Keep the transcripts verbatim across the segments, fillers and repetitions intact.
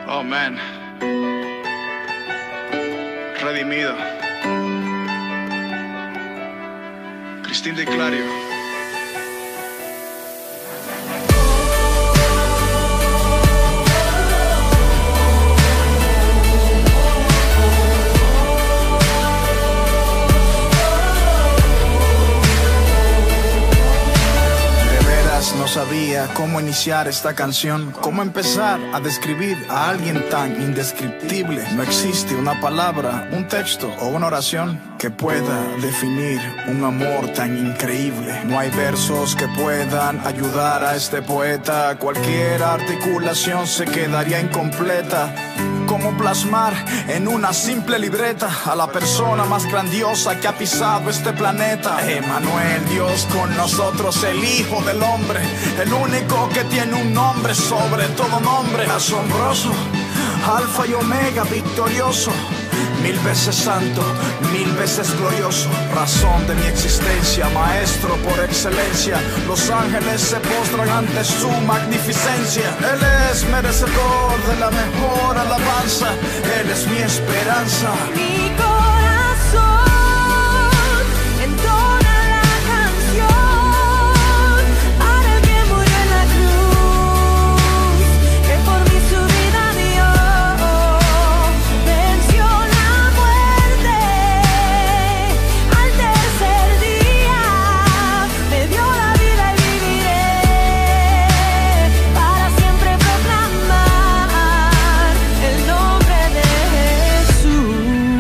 Oh man, redimido. Cristín de Clario. No sabía cómo iniciar esta canción, cómo empezar a describir a alguien tan indescriptible. No existe una palabra, un texto o una oración que pueda definir un amor tan increíble. No hay versos que puedan ayudar a este poeta. Cualquier articulación se quedaría incompleta. ¿Cómo plasmar en una simple libreta a la persona más grandiosa que ha pisado este planeta? Emmanuel, Dios con nosotros, el Hijo del Hombre, el único que tiene un nombre sobre todo nombre. Asombroso, Alfa y Omega, victorioso, mil veces santo, mil veces glorioso, razón de mi existencia, maestro por excelencia. Los ángeles se postran ante su magnificencia. Él es merecedor de la mejor alabanza. Él es mi esperanza. Mi corazón entona la canción para el que murió en la cruz, que por mí su vida dio. Venció la muerte al tercer día, me dio la vida y viviré para siempre proclamar el nombre de Jesús.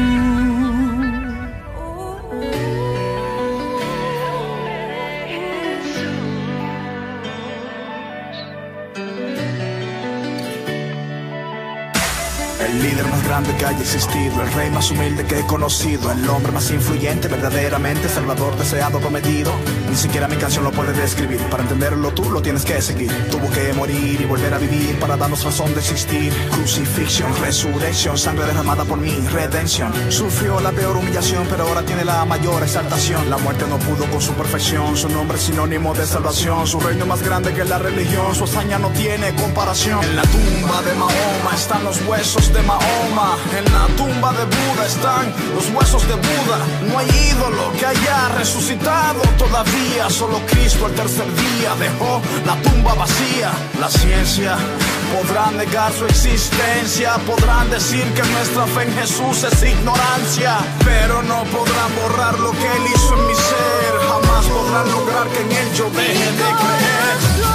El líder más grande que haya existido, el rey más humilde que he conocido, el hombre más influyente, verdaderamente salvador, deseado, prometido. Ni siquiera mi canción lo puede describir. Para entenderlo tú lo tienes que seguir. Tuvo que morir y volver a vivir para darnos razón de existir. Crucifixión, resurrección, sangre derramada por mí, redención. Sufrió la peor humillación, pero ahora tiene la mayor exaltación. La muerte no pudo con su perfección, su nombre es sinónimo de salvación. Su reino más grande que la religión, su hazaña no tiene comparación. En la tumba de Mahoma están los huesos de Mahoma. En la tumba de Buda están los huesos de Buda. No hay ídolo que haya resucitado todavía. Solo Cristo al tercer día dejó la tumba vacía. La ciencia podrá negar su existencia, podrán decir que nuestra fe en Jesús es ignorancia, pero no podrán borrar lo que Él hizo en mi ser. Jamás podrán lograr que en Él yo deje de creer.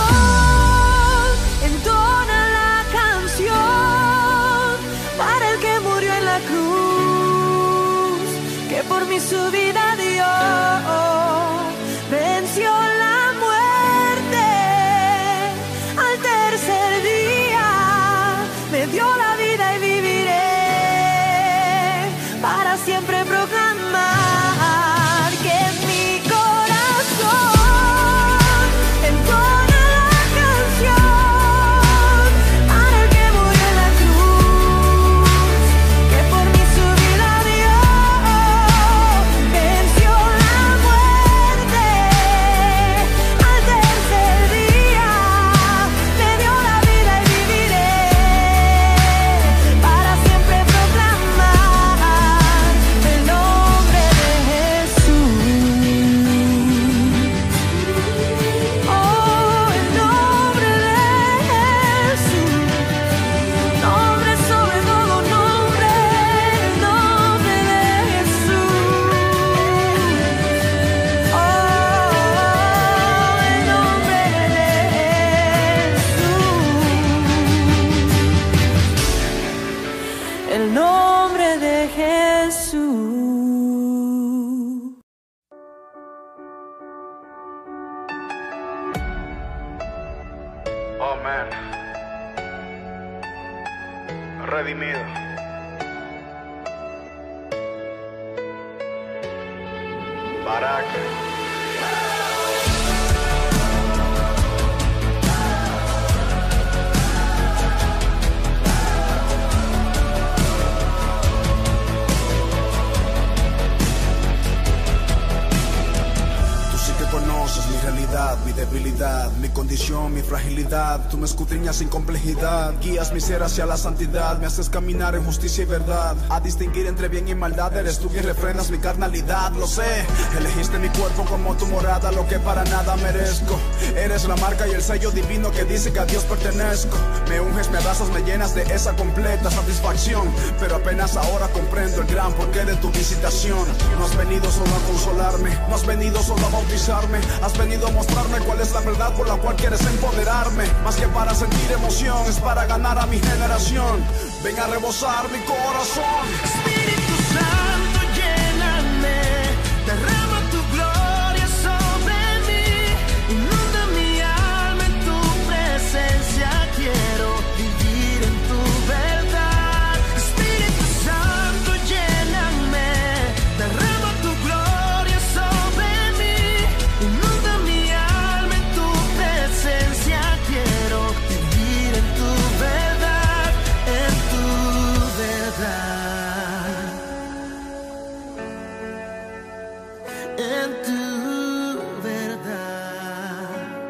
Entona la canción para el que murió en la cruz, que por mí su vida dio. Venció la muerte al tercer día, me dio la vida y viviré para siempre proclamar que mi corazón entona la canción para el que murió en la cruz, que por mí su vida dio. Venció la muerte al tercer día, me dio la vida y viviré para siempre proclamar el nombre de Jesús. Oh, el nombre de Jesús, nombre sobre todo nombre, el nombre de Jesús. Oh, el nombre de Jesús, el nombre de Jesús. Oh man, redimido. Barak. Tú sí que conoces mi realidad, mi debilidad, mi condición, mi fragilidad. Tú me escudriñas sin complejidad, guías mi ser hacia la santidad. Me haces caminar en justicia y verdad, a distinguir entre bien y maldad. Eres tú quien refrenas mi carnalidad, lo sé. Elegiste mi cuerpo como tu morada, lo que para nada merezco. Eres la marca y el sello divino que dice que a Dios pertenezco. Me unges, me abrazas, me llenas de esa completa satisfacción. Pero apenas ahora comprendo el gran porqué de tu visitación. No has venido solo a consolarme, no has venido solo a bautizarme. Has venido a mostrarme cuál es la verdad por la cual quieres empoderarme. Más que para sentir emoción, es para ganar a mi generación. Ven a rebosar mi corazón. Espíritu Santo, lléname, derrama tu gloria sobre mí. Inunda mi alma en tu presencia, quiero vivir en tu verdad. Espíritu Santo, lléname, derrama tu gloria sobre mí. Inunda mi alma en tu presencia, quiero vivir en tu verdad, en tu verdad, en tu verdad.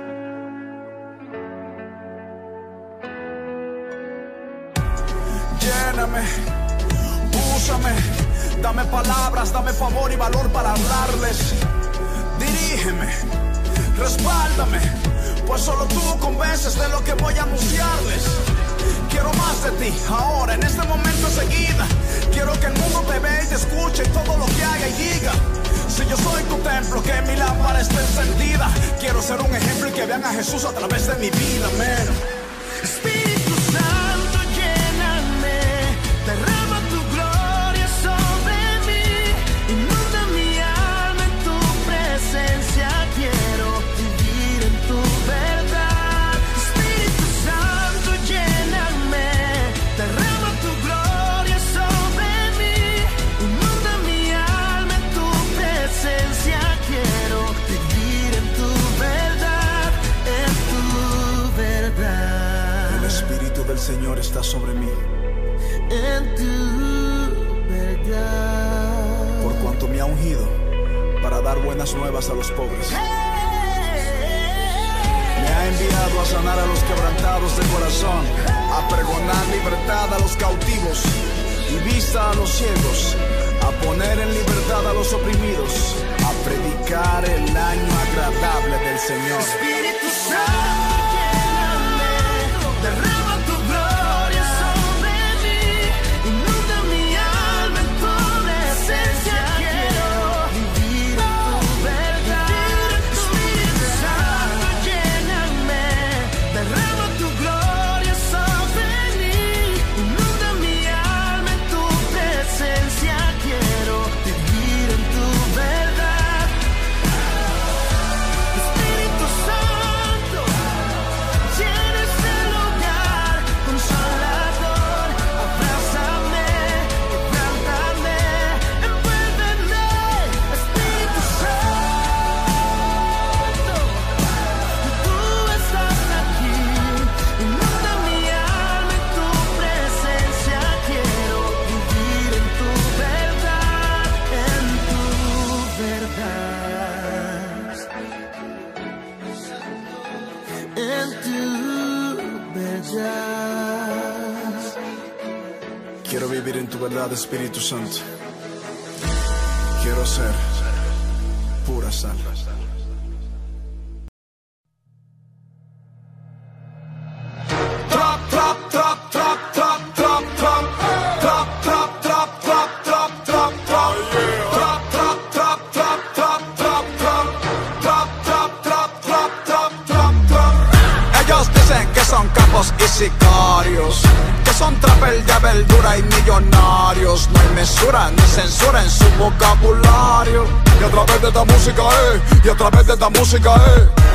Lléname, úsame, dame palabras, dame favor y valor para hablarles. Dirígeme, respáldame, pues solo tú convences de lo que voy a anunciarles. Quiero más de ti, ahora, en este momento enseguida. Quiero que el mundo te vea y te escuche y todo lo que haga y diga. Si yo soy tu templo, que mi lámpara esté encendida. Quiero ser un ejemplo y que vean a Jesús a través de mi vida, man. Espíritu Santo, lléname, derrama tu gloria sobre mí. Inunda mi alma en tu presencia, quiero vivir en tu verdad. Espíritu Santo, lléname, derrama tu gloria sobre mí. Inunda mi alma en tu presencia, quiero vivir en tu verdad, en tu verdad. El Espíritu del Señor está sobre mí, En tu verdad. por cuanto me ha ungido para dar buenas nuevas a los pobres. Me ha enviado a sanar a los quebrantados de corazón, a pregonar libertad a los cautivos y vista a los ciegos, a poner en libertad a los oprimidos, a predicar el año agradable del Señor. Espíritu Santo, lléname, derrama tu gloria sobre mí. Inunda mi alma en tu presencia, quiero vivir en tu verdad. Espíritu Santo, lléname, derrama tu gloria sobre mí. Inunda mi alma en tu presencia, quiero vivir en tu verdad. Espíritu Santo, llena este lugar, consolador, abrázame, quebrántame, envuélveme. Espíritu Santo, tú estás aquí, inunda mi alma en tu presencia, quiero vivir en tu verdad, en tu verdad, en tu verdad. Quiero vivir en tu verdad, Espíritu Santo. Quiero ser pura sal. Trap, trap, trap, trap, trap, trap, trap. Trap, trap, trap, trap, trap, trap, trap. Trap, trap, trap, trap, trap, trap, trap. Trap, trap, trap, trap, trap, trap, trap. Ellos dicen que son capos y sicarios, que son trapper de verdura y millonarios. No hay mesura ni censura en su vocabulario. Y a través de esta música, eh, y a través de esta música, eh,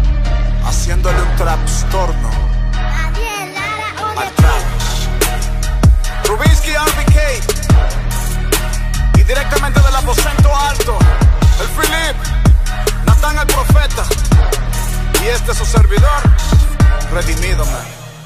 haciéndole un trastorno al trap. Rubinsky R B K y directamente del aposento alto, el Philip, Natán el Profeta y este es su servidor, Redimido, man.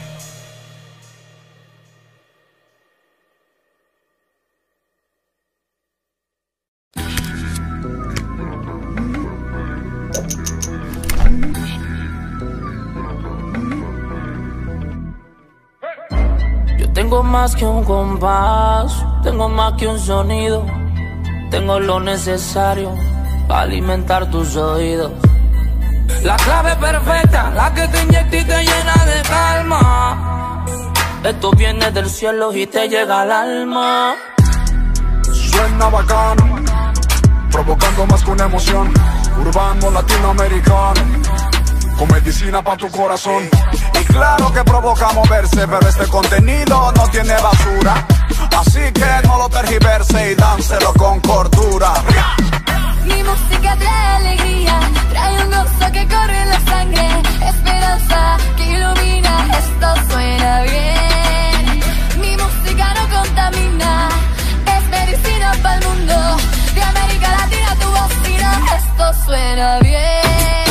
Tengo más que un compás, tengo más que un sonido, tengo lo necesario para alimentar tus oídos. La clave perfecta, la que te inyecta y te llena de calma. Esto viene del cielo y te llega al alma. Suena bacano, provocando más que una emoción. Urbano latinoamericano, con medicina para tu corazón. Y claro que provoca moverse, pero este contenido no tiene basura. Así que no lo tergiverse y dánselo con cordura. Mi música trae alegría, trae un gozo que corre en la sangre, esperanza que ilumina, esto suena bien. Mi música no contamina, es medicina para el mundo. De América Latina tu bocina, esto suena bien.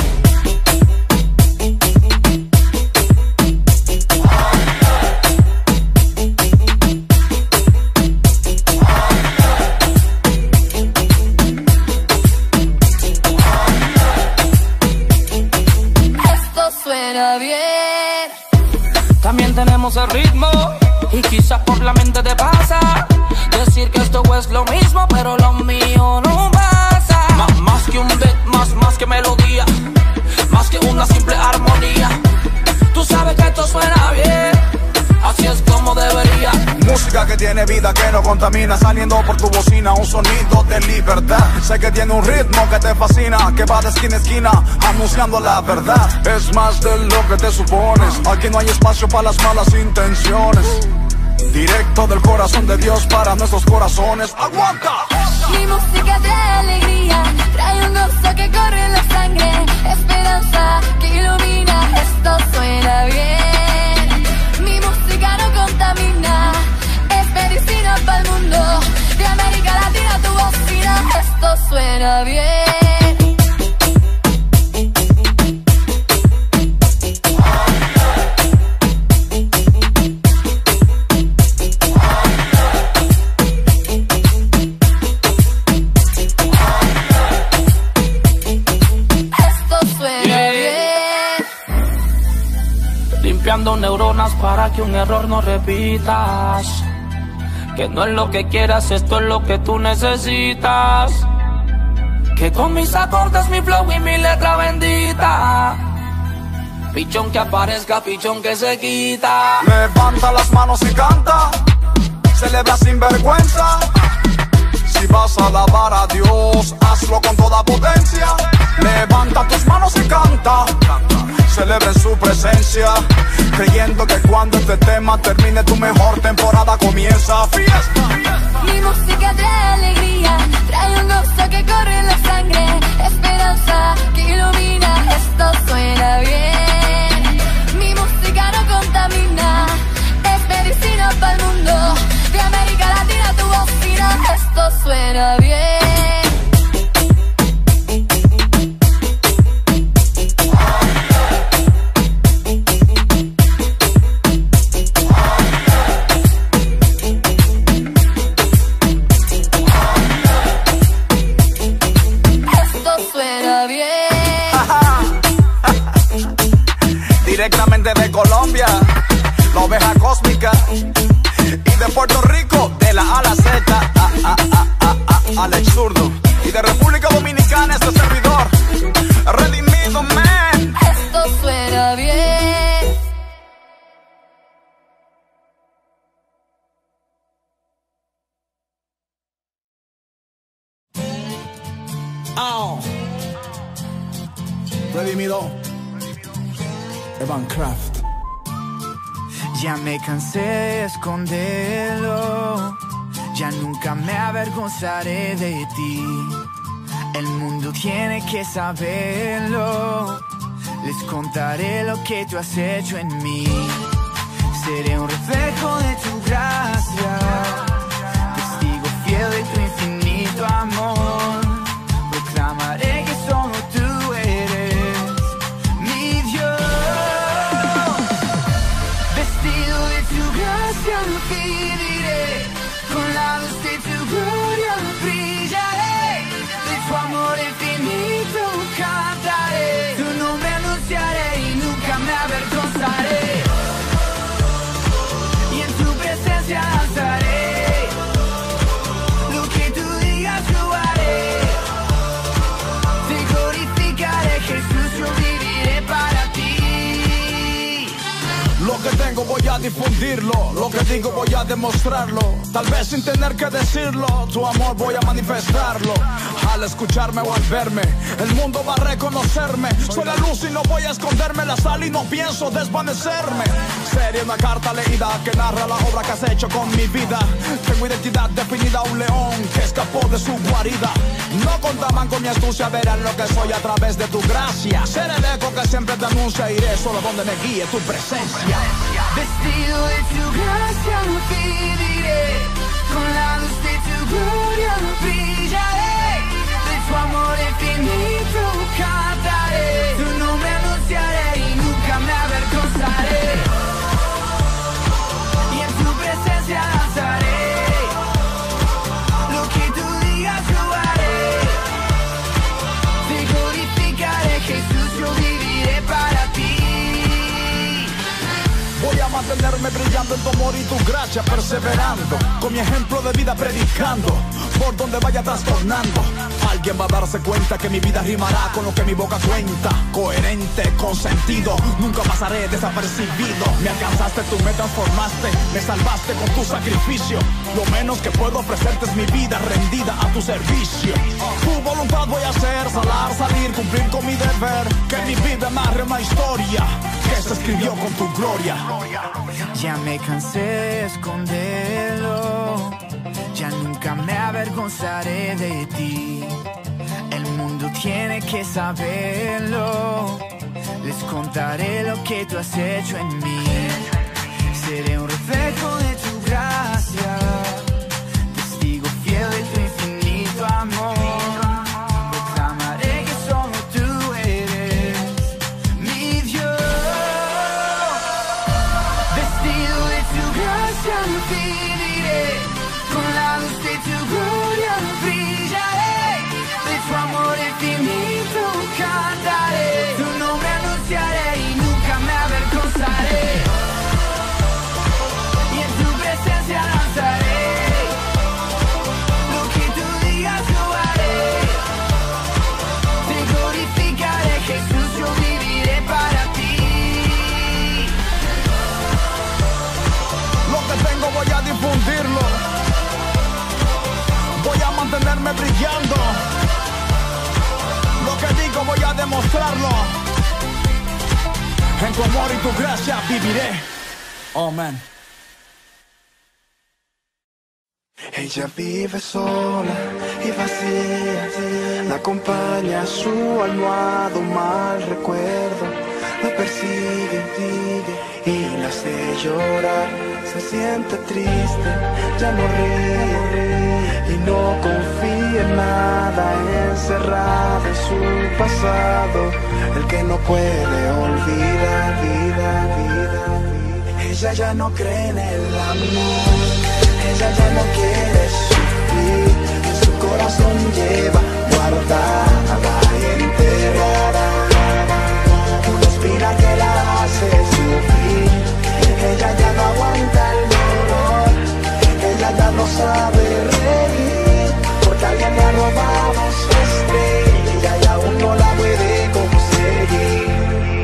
Bien. También tenemos el ritmo y quizás por la mente te pasa decir que esto es lo mismo, pero lo mío no pasa. M más que un beat, más, más que melodía, más que una simple armonía. Tú sabes que esto suena bien, así es como debería. Música que tiene vida, que no contamina, saliendo por tu bocina, un sonido de libertad. Sé que tiene un ritmo que te fascina, que va de esquina a esquina, anunciando la verdad. Es más de lo que te supones, aquí no hay espacio para las malas intenciones. Directo del corazón de Dios para nuestros corazones. ¡Aguanta! Mi música trae alegría, trae un gozo que corre en la sangre, esperanza que ilumina, esto suena bien. Mi música no contamina, es medicina para el mundo. De América Latina tu bocina, esto suena bien. Limpiando neuronas para que un error no repitas. Que no es lo que quieras, esto es lo que tú necesitas. Que con mis acordes, mi flow y mi letra bendita. Pichón que aparezca, pichón que se quita. Levanta las manos y canta, celebra sin vergüenza. Si vas a alabar a Dios, hazlo con toda potencia. Levanta tus manos y canta, celebra en su presencia, creyendo que cuando este tema termine tu mejor temporada comienza. Fiesta. Mi música trae alegría, trae un gozo que corre en la sangre, esperanza que ilumina, esto suena bien. Mi música no contamina, es medicina para el mundo. De América Latina tu bocina, esto suena bien. Directamente de Colombia, la oveja cósmica, y de Puerto Rico, de la A a la Z, a, a, a, a, a, Alex Zurdo, y de República Dominicana este servidor, Redimido, man. Esto suena bien. Oh. Redimido, Evan Craft. Ya me cansé de esconderlo, ya nunca me avergonzaré de ti. El mundo tiene que saberlo. Les contaré lo que tú has hecho en mí. Seré un reflejo de tu gracia, testigo fiel de tu infinito amor. Proclamaré que solo tú eres mi Dios. Vestido de tu gracia viviré, con la luz de tu gloria brillaré. De tu amor infinito cantaré, tu nombre anunciaré y nunca me avergonzaré. Y en tu presencia danzaré, lo que tú digas yo haré. Te glorificaré, Jesús, yo viviré para ti. Lo que tengo voy a difundirlo, lo que digo voy a demostrarlo. Tal vez sin tener que decirlo, tu amor voy a manifestarlo. Al escucharme o al verme, el mundo va a reconocerme. Soy la luz y no voy a esconderme, la sal y no pienso desvanecerme. Sería una carta leída que narra la obra que has hecho con mi vida. Tengo identidad definida, un león que escapó de su guarida. No contaban con mi astucia, verán lo que soy a través de tu gracia. Seré el eco que siempre te anuncia, iré solo donde me guíe tu presencia. Vestido de tu gracia viviré, con la luz de tu gloria brillaré. De tu amor infinito cantaré, tu nombre anunciaré y nunca me avergonzaré. Y en tu presencia danzaré, lo que tú digas yo haré. Te glorificaré, Jesús, yo viviré para ti. Voy a mantenerme brillando en tu amor y tu gracia, perseverando, con mi ejemplo de vida predicando, por donde vaya trastornando. Alguien va a darse cuenta que mi vida rimará con lo que mi boca cuenta. Coherente, con sentido, nunca pasaré desapercibido. Me alcanzaste, tú me transformaste, me salvaste con tu sacrificio. Lo menos que puedo ofrecerte es mi vida rendida a tu servicio. Tu voluntad voy a hacer, salar, salir, cumplir con mi deber. Que mi vida narre una historia que se escribió con tu gloria. Ya me cansé de esconderlo, ya nunca me avergonzaré de ti. El mundo tiene que saberlo, les contaré lo que tú has hecho en mí. Seré un reflejo de tu gracia, testigo fiel de tu infinito amor. Proclamaré que solo tú eres mi Dios. Vestido de tu gracia viviré, con la luz de tu gloria brillaré. De tu amor infinito cantaré, tu nombre anunciaré y nunca me avergonzaré. Y en tu presencia danzaré, lo que tú digas yo haré. Te glorificaré, Jesús, yo viviré para ti. Lo que tengo voy a difundirlo, voy a mantenerme brillando. Lo que digo voy a demostrarlo. En tu amor y tu gracia viviré. Amén. Ella vive sola y vacía, la acompaña su almohada un mal recuerdo, la persigue y la hace llorar, se siente triste, ya no ríe y no confía en nada, encerrada en su pasado, el que no puede olvidar, vida, vida, vida. Ella ya no cree en el amor, ella ya no quiere sufrir, en su corazón lleva guardada y enterrada una espina que la hace sufrir. Ella ya no aguanta el dolor, ella ya no sabe reír, porque alguien le ha robado su estrella y aún no la puede conseguir.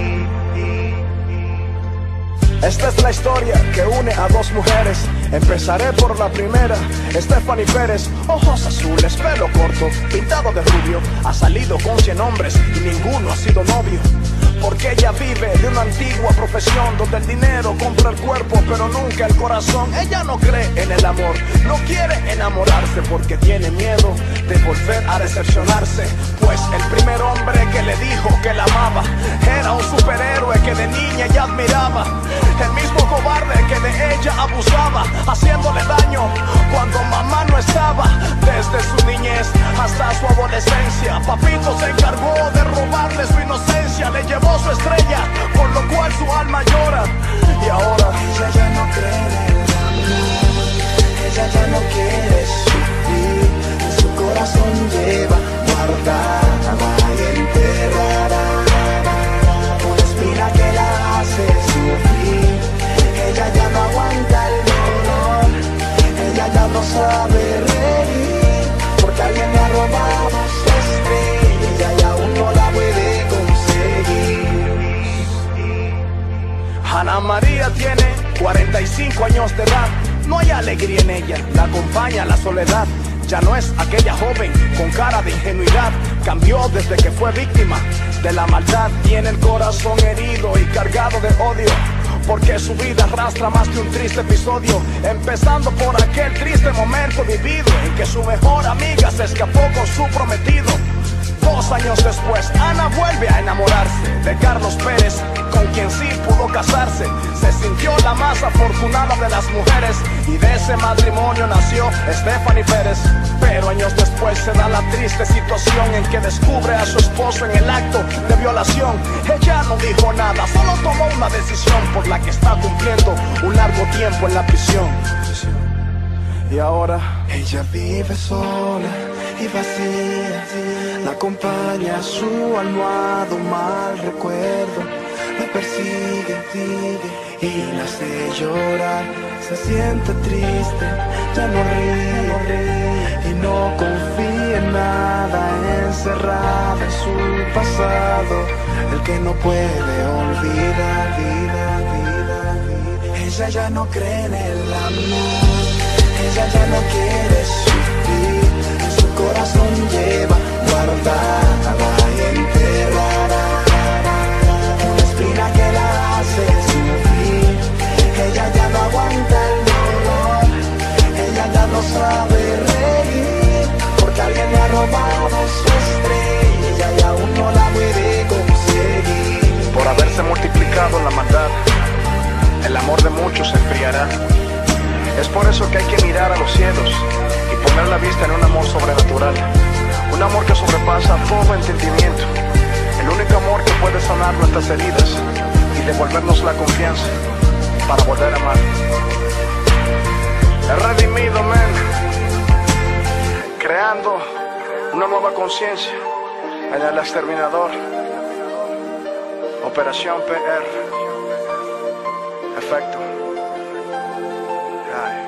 Esta es la historia que une a dos mujeres. Empezaré por la primera, Stephanie Pérez. Ojos azules, pelo corto, pintado de rubio. Ha salido con cien hombres y ninguno ha sido novio. Porque ella vive de una antigua profesión donde el dinero compra el cuerpo pero nunca el corazón. Ella no cree en el amor, no quiere enamorarse porque tiene miedo de volver a decepcionarse. Pues el primer hombre que le dijo que la amaba era un superhéroe niña ella admiraba, el mismo cobarde que de ella abusaba, haciéndole daño cuando mamá no estaba. Desde su niñez hasta su adolescencia, papito se encargó de robarle su inocencia, le llevó su estrella, por lo cual su alma llora. Y ahora ella ya no cree en el amor, ella ya no quiere sufrir, en su corazón lleva guardada y enterrada una espina que la hace sufrir. Ella ya no aguanta el dolor, ella ya no sabe reír, porque alguien le ha robado su estrella y aún no la puede conseguir. Ana María tiene cuarenta y cinco años de edad, no hay alegría en ella, la acompaña la soledad. Ya no es aquella joven con cara de ingenuidad, cambió desde que fue víctima de la maldad. Tiene el corazón herido y cargado de odio, porque su vida arrastra más que un triste episodio, empezando por aquel triste momento vivido en que su mejor amiga se escapó con su prometido. Dos años después, Ana vuelve a enamorarse de Carlos Pérez, con quien sí pudo casarse. Se sintió la más afortunada de las mujeres y de ese matrimonio nació Stephanie Pérez. Pero años después se da la triste situación en que descubre a su esposo en el acto de violación. Ella no dijo nada, solo tomó una decisión por la que está cumpliendo un largo tiempo en la prisión. Y ahora ella vive sola y vacía, la acompaña su almohado mal recuerdo, la persigue, sigue y la hace llorar. Se siente triste, ya no ríe, no ríe y no confía en nada, encerrada en su pasado, el que no puede olvidar. Vida, vida, vida. Ella ya no cree en el amor, ella ya no quiere sufrir, en su corazón lleva guardada y enterrada una espina que la hace sufrir. Ella ya no aguanta el dolor, ella ya no sabe reír, porque alguien le ha robado su estrella y aún no la puede conseguir. por haberse multiplicado la maldad, el amor de muchos se enfriará. Es por eso que hay que mirar a los cielos y poner la vista en un amor sobrenatural, un amor que sobrepasa todo entendimiento, el único amor que puede sanar nuestras heridas y devolvernos la confianza para volver a amar. El redimido, men, creando una nueva conciencia en el exterminador. Operación P R. Efecto. Ay.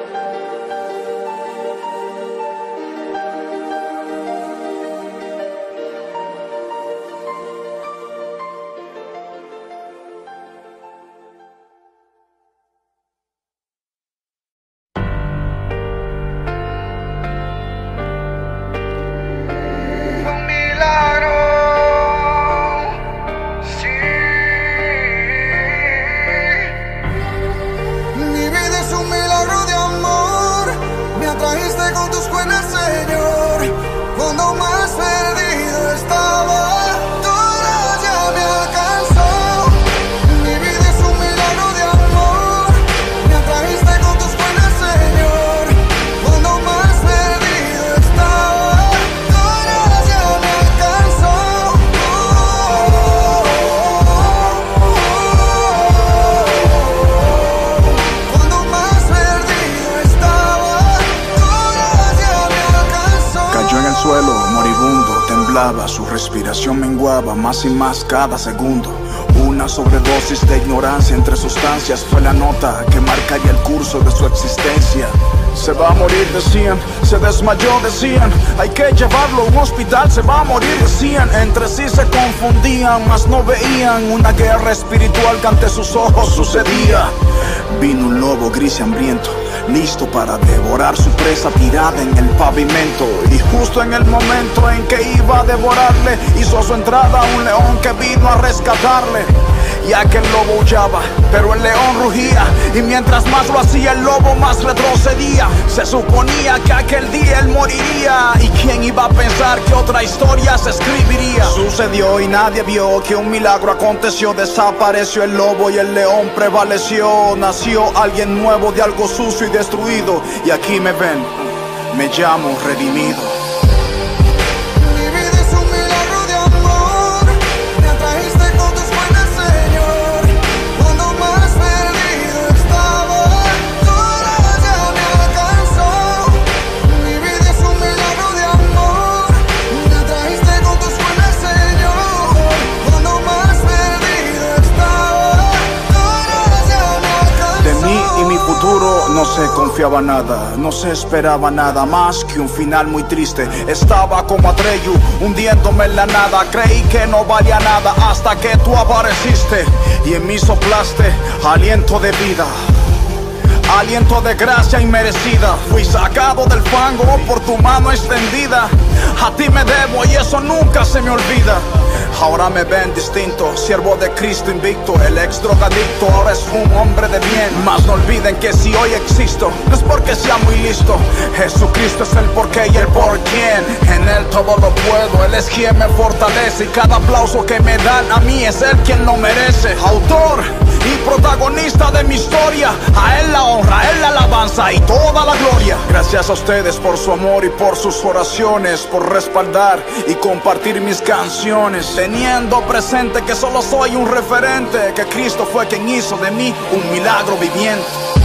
Su respiración menguaba más y más cada segundo. Una sobredosis de ignorancia entre sustancias fue la nota que marcaría el curso de su existencia. Se va a morir, decían, se desmayó, decían, hay que llevarlo a un hospital, se va a morir, decían. Entre sí se confundían, mas no veían una guerra espiritual que ante sus ojos sucedía. Vino un lobo gris y hambriento, listo para devorar su presa tirada en el pavimento. Y justo en el momento en que iba a devorarle, hizo su entrada un león que vino a rescatarle. y aquel lobo aullaba, pero el león rugía, y mientras más lo hacía el lobo más retrocedía. Se suponía que aquel día él moriría, y quién iba a pensar que otra historia se escribiría. Sucedió y nadie vio que un milagro aconteció. Desapareció el lobo y el león prevaleció. Nació alguien nuevo de algo sucio y destruido, y aquí me ven, me llamo redimido. No se confiaba nada, no se esperaba nada más que un final muy triste. Estaba como Atreyu, hundiéndome en la nada. Creí que no valía nada hasta que tú apareciste y en mí soplaste aliento de vida, aliento de gracia inmerecida. Fui sacado del fango por tu mano extendida. A ti me debo y eso nunca se me olvida. Ahora me ven distinto, siervo de Cristo invicto. El ex drogadicto ahora es un hombre de bien. Mas no olviden que si hoy existo, no es porque sea muy listo. Jesucristo es el porqué y el por quién. En Él todo lo puedo, Él es quien me fortalece. Y cada aplauso que me dan a mí es Él quien lo merece. Autor y protagonista de mi historia, a Él la honra, a Él la alabanza y toda la gloria. Gracias a ustedes por su amor y por sus oraciones, por respaldar y compartir mis canciones, teniendo presente que solo soy un referente, que Cristo fue quien hizo de mí un milagro viviente.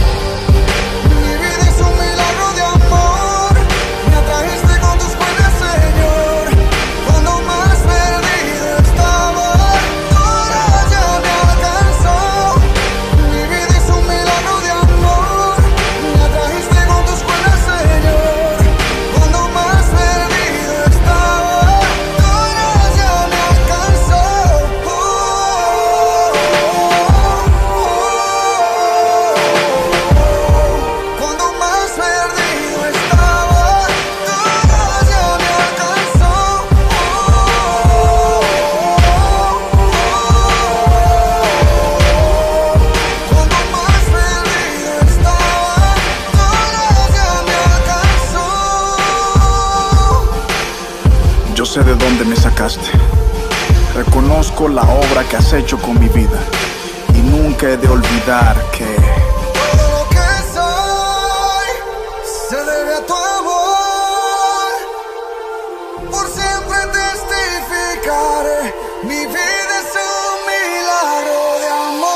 Yo sé de dónde me sacaste, reconozco la obra que has hecho con mi vida, y nunca he de olvidar que todo lo que soy se debe a tu amor. Por siempre testificaré, mi vida es un milagro de amor.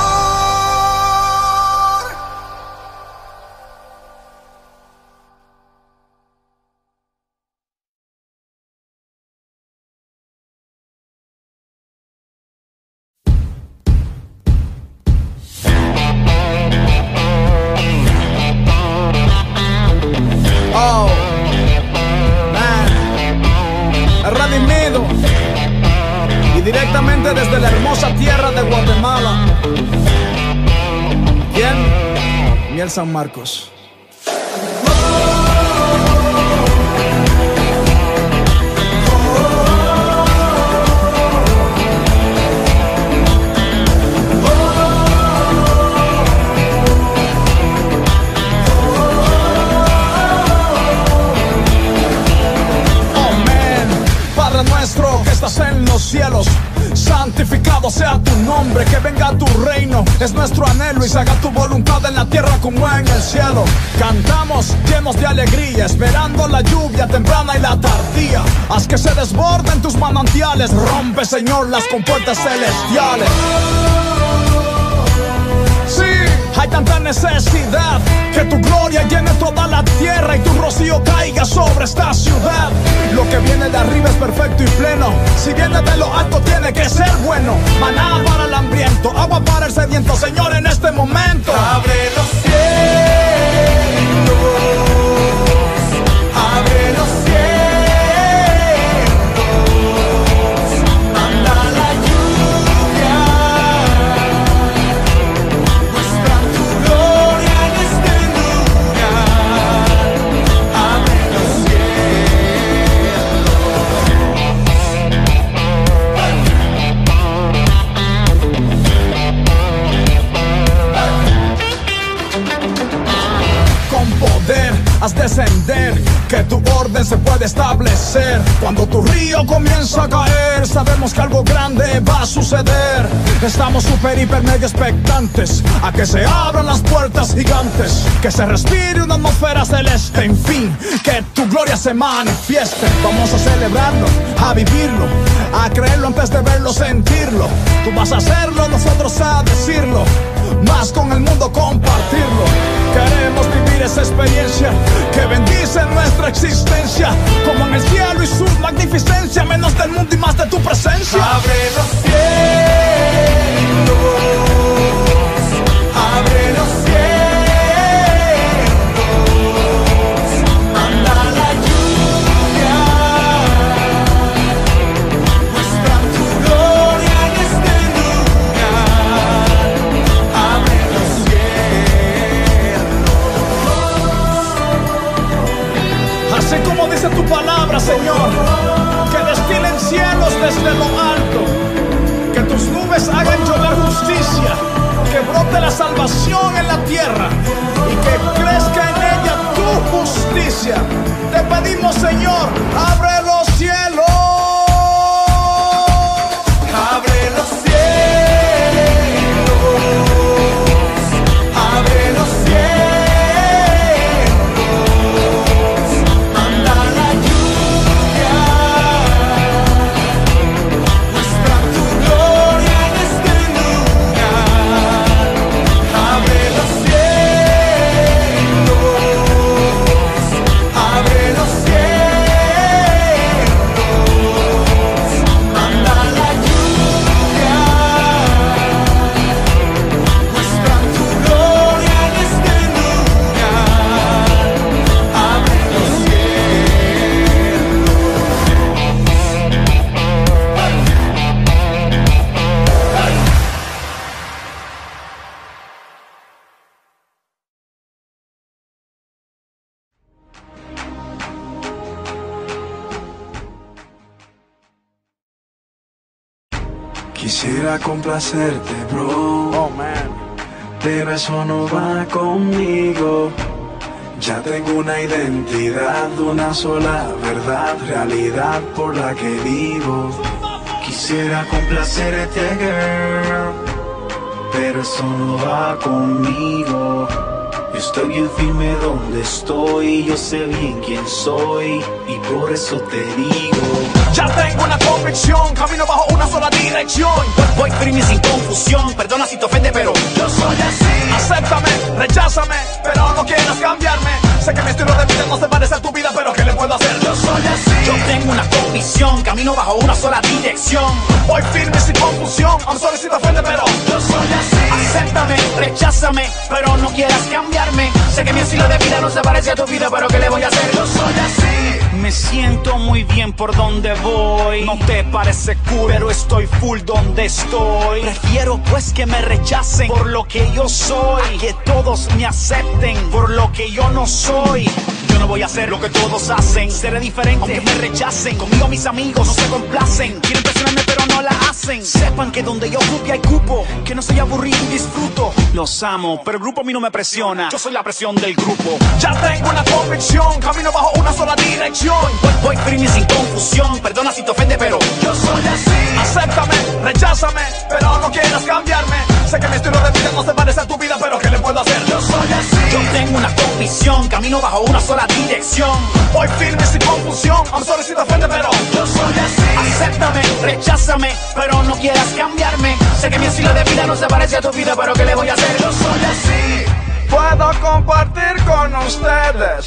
Redimido, y directamente desde la hermosa tierra de Guatemala. ¿Quién? Miel San Marcos. Nuestro que estás en los cielos, santificado sea tu nombre, que venga tu reino, es nuestro anhelo, y se haga tu voluntad en la tierra como en el cielo. Cantamos llenos de alegría, esperando la lluvia temprana y la tardía. Haz que se desborden tus manantiales, rompe, Señor, las compuertas celestiales. Hay tanta necesidad, que tu gloria llene toda la tierra y tu rocío caiga sobre esta ciudad. Lo que viene de arriba es perfecto y pleno, si viene de lo alto tiene que ser bueno. Maná para el hambriento, agua para el sediento, Señor, en este momento abre los cielos, abre los cielos. haz descender, que tu orden se puede establecer. Cuando tu río comienza a caer, sabemos que algo grande va a suceder. Estamos super, hiper, mega expectantes a que se abran las puertas gigantes, que se respire una atmósfera celeste, en fin, que tu gloria se manifieste. Vamos a celebrarlo, a vivirlo, a creerlo antes de verlo, sentirlo. Tú vas a hacerlo, nosotros a decirlo, más con el mundo compartirlo. Queremos vivir esa experiencia que bendice nuestra existencia, como en el cielo y su magnificencia, menos del mundo y más de tu presencia. Abre los cielos, abre los cielos, manda la lluvia, muestra tu gloria en este lugar. Abre los cielos. Así como dice tu palabra, Señor, que destilen cielos desde lo alto, que tus nubes hagan llover justicia, que brote la salvación en la tierra y que crezca en ella tu justicia. Te pedimos, Señor, abre los cielos. Abre los cielos, abre los cielos, manda la lluvia, muestra tu gloria en este lugar. Abre los cielos, abre los cielos, manda la lluvia, muestra tu gloria en este lugar. Abre los Quisiera complacerte, bro. Oh man. Pero eso no va conmigo. Ya tengo una identidad, una sola verdad, realidad por la que vivo. Quisiera complacerte, girl, pero eso no va conmigo. Yo estoy bien firme donde estoy, yo sé bien quién soy y por eso te digo. Ya tengo una convicción, camino bajo una sola dirección. Voy firme y sin confusión, perdona si te ofende, pero yo soy así. Acéptame, recházame, pero no quieras cambiarme. Sé que mi estilo de vida no se parece a tu vida, pero ¿qué le puedo hacer? Yo soy así. Yo tengo una convicción, camino bajo una sola dirección. Voy firme y sin confusión, I'm sorry si te ofende, pero yo soy así. Acéptame, recházame, pero no quieras cambiarme. Sé que mi estilo de vida no se parece a tu vida, pero ¿qué le voy a hacer? Yo soy así. Me siento muy bien por donde voy. No te parece cool, pero estoy full donde estoy. Prefiero pues que me rechacen por lo que yo soy, a que todos me acepten por lo que yo no soy. Yo no voy a hacer lo que todos hacen, seré diferente aunque me rechacen. Conmigo mis amigos no se complacen, quieren impresionarme pero no la hacen. Sepan que donde yo ocupe hay cupo, que no soy aburrido y disfruto. Los amo, pero el grupo a mí no me presiona, yo soy la presión del grupo. Ya tengo una convicción, camino bajo una sola dirección. Voy, voy firme y sin confusión, perdona si te ofende, pero yo soy así. Acéptame, recházame, pero no quieras cambiarme. Sé que mi estilo de vida no se parece a tu vida, pero ¿qué le puedo hacer? Yo soy así. Yo tengo una convicción, camino bajo una sola dirección. Voy firme y sin confusión, I'm sorry si te ofende, pero yo soy así. Acéptame, recházame, pero no quieras cambiarme. Sé que mi estilo de vida no se parece a tu vida, pero ¿qué le voy a hacer? Yo soy así. Puedo compartir con ustedes,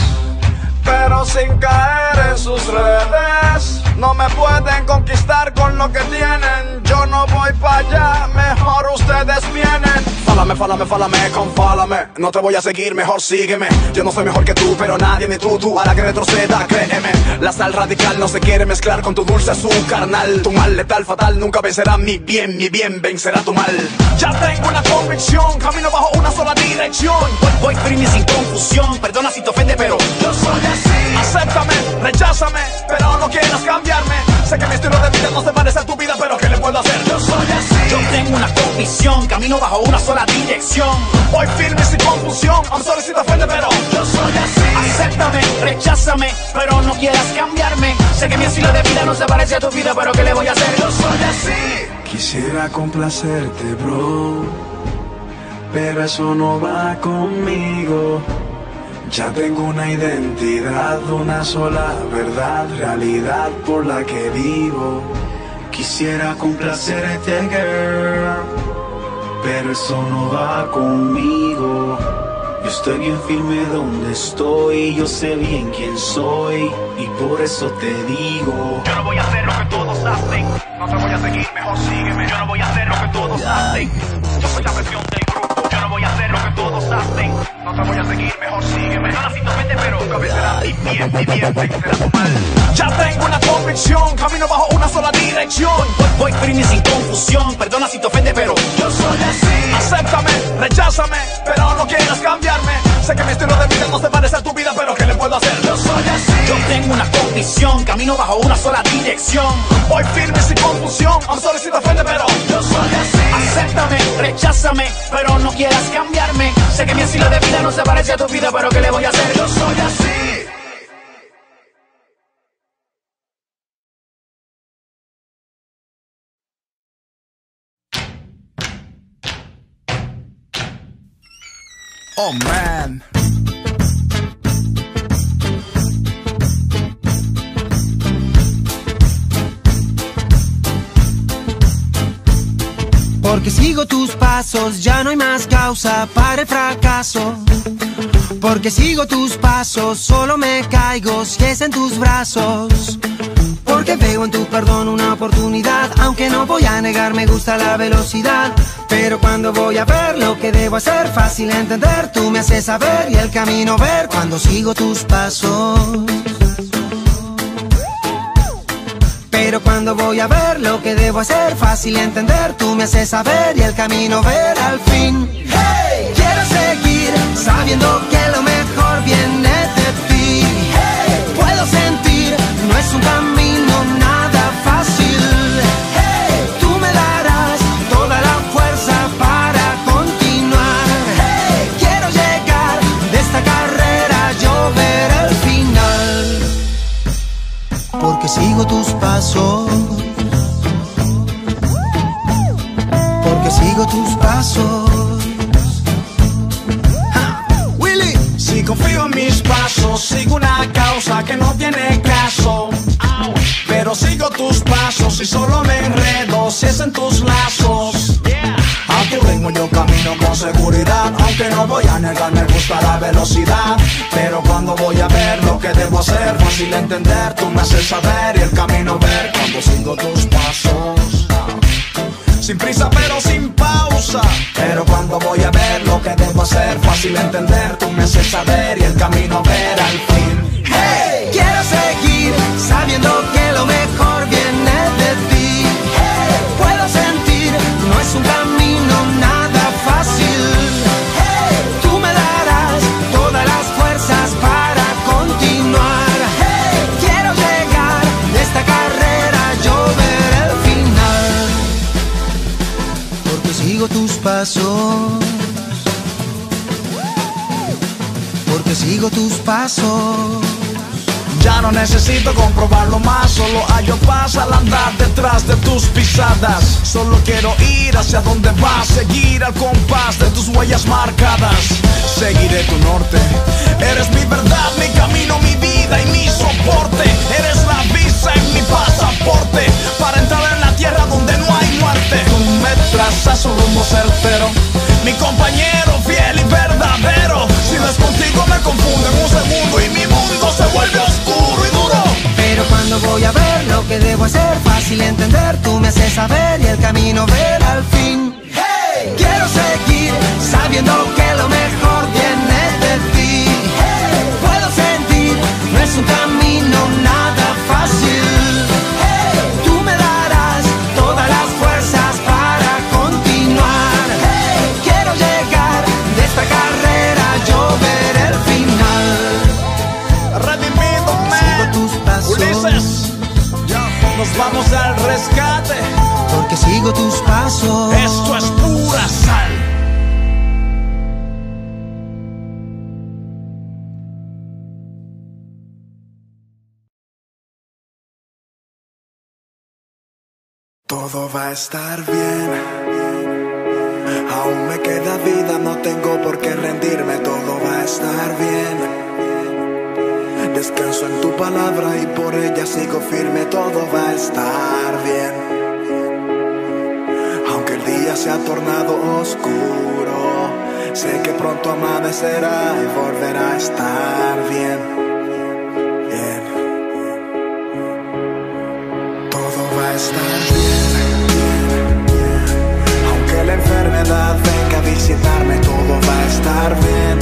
pero sin caer en sus redes. No me pueden conquistar con lo que tienen. Yo no voy para allá, mejor ustedes vienen. Fálame, fálame, fálame, confálame. No te voy a seguir, mejor sígueme. Yo no soy mejor que tú, pero nadie ni tú, tú hará que retroceda, créeme. La sal radical no se quiere mezclar con tu dulce azúcar carnal. Tu mal letal, fatal, nunca vencerá mi bien. Mi bien vencerá tu mal. Ya tengo una convicción, camino bajo una sola dirección. Voy, voy firme y sin confusión, perdona si te ofende, pero yo soy así. Acéptame, recházame, pero no quieras cambiarme. Sé que mi estilo de vida no se parece a tu vida, pero ¿qué le puedo hacer? Yo soy así. Yo tengo una convicción, visión, camino bajo una sola dirección. Voy firme sin confusión, I'm sorry si te ofende, pero yo soy así. Acéptame, recházame, pero no quieras cambiarme. Sé que mi estilo de vida no se parece a tu vida, pero ¿qué le voy a hacer? Yo soy así. Quisiera complacerte, bro, pero eso no va conmigo. Ya tengo una identidad, una sola verdad, realidad por la que vivo. Quisiera complacerte, girl, pero eso no va conmigo. Yo estoy bien firme donde estoy, yo sé bien quién soy y por eso te digo. Yo no voy a hacer lo que todos hacen, no te voy a seguir, mejor sígueme. Yo no voy a hacer lo que todos hacen, yo soy la versión del grupo. Yo no voy a hacer lo que todos hacen, no te voy a seguir, mejor sígueme. No nacito mente, pero tu cabeza será mi bien, mi bien, será tu mal. Ya tengo una convicción, camino bajo una sola dirección. Voy, voy firme sin confusión, perdona si te ofende, pero yo soy así. Acéptame, recházame, pero no quieras cambiarme. Sé que mi estilo de vida no se parece a tu vida, pero ¿qué le puedo hacer? Yo soy así. Yo tengo una convicción, camino bajo una sola dirección. Voy firme sin confusión, I'm sorry si te ofende, pero yo soy así. Acéptame, recházame, pero no quieras cambiarme. Sé que mi estilo de vida no se parece a tu vida, pero ¿qué le voy a hacer? Yo soy así. Oh man. Porque sigo tus pasos, ya no hay más causa para el fracaso. Porque sigo tus pasos, solo me caigo si es en tus brazos. Porque veo en tu perdón una oportunidad, aunque no voy a negar, me gusta la velocidad. Pero cuando voy a ver lo que debo hacer, fácil entender, tú me haces saber y el camino ver cuando sigo tus pasos. Pero cuando voy a ver lo que debo hacer, fácil entender, tú me haces saber y el camino ver al fin. Hey, quiero seguir sabiendo que lo mejor viene de ti. Hey, puedo sentir, no es un camino nada fácil. Hey, tú me darás toda la fuerza para continuar. Hey, quiero llegar de esta carrera, yo ver el final. Porque sigo tus pasos. Porque sigo tus pasos. Willy, si confío en mis pasos, sigo una causa que no tiene caso. Pero sigo tus pasos y solo me enredo si es en tus lazos. A tu ritmo yo camino con seguridad, aunque no voy a negar, me gusta la velocidad. Pero cuando voy a ver lo que debo hacer, fácil entender, tú me haces saber y el camino ver cuando sigo tus pasos. Sin prisa pero sin pausa. Pero cuando voy a ver lo que debo hacer, fácil entender, tú me haces saber y el camino ver al fin. Hey, quiero seguir sabiendo que lo mejor viene de ti. Hey, puedo sentir, no es un camino nada fácil. Hey, tú me darás todas las fuerzas para continuar. Hey, quiero llegar de esta carrera, yo ver el final. Porque sigo tus pasos. Porque sigo tus pasos. Ya no necesito comprobarlo más, solo hallo paz al andar detrás de tus pisadas. Solo quiero ir hacia donde vas, seguir al compás de tus huellas marcadas. Seguiré tu norte, eres mi verdad, mi camino, mi vida y mi soporte. Eres la visa en mi pasaporte, para entrar en la tierra donde no hay muerte. Tú me trazas un rumbo certero, mi compañero fiel y verdadero. Si no es contigo me confundo en un segundo y mi mundo se vuelve oscuro y duro. Pero cuando voy a ver lo que debo hacer, fácil entender, tú me haces saber y el camino ver al fin. Hey, quiero seguir sabiendo que lo mejor viene de ti. Hey, puedo sentir, no es un camino nada fácil. Hey, tú me darás todas las fuerzas para continuar. Hey, quiero llegar de esta carrera, yo ver el final. Redimido, man. Sigo tus pasos. Ulises, ya nos vamos al rescate. Porque sigo tus pasos. Esto es puro Todo va a estar bien. Aún me queda vida, no tengo por qué rendirme. Todo va a estar bien. Descanso en tu palabra y por ella sigo firme. Todo va a estar bien. Aunque el día se ha tornado oscuro, sé que pronto amanecerá y volverá a estar bien. Bien. Todo va a estar bien. Aunque la enfermedad venga a visitarme, todo va a estar bien.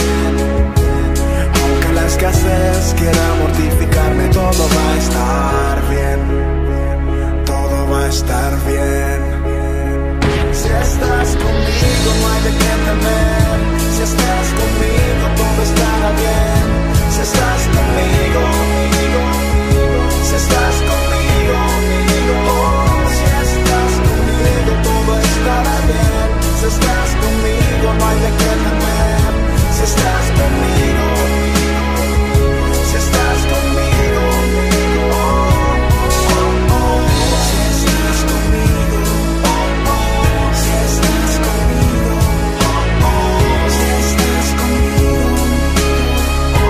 Aunque la escasez quiera mortificarme, todo va a estar bien. Todo va a estar bien. Si estás conmigo no hay de qué temer. Si estás conmigo todo estará bien. Si estás conmigo, si estás conmigo, oh, si estás conmigo todo estará bien. Si estás conmigo no hay de qué temer. Si estás conmigo, si estás conmigo, oh, oh, oh, si estás conmigo, oh, oh, si estás conmigo, oh, oh, si estás conmigo, oh,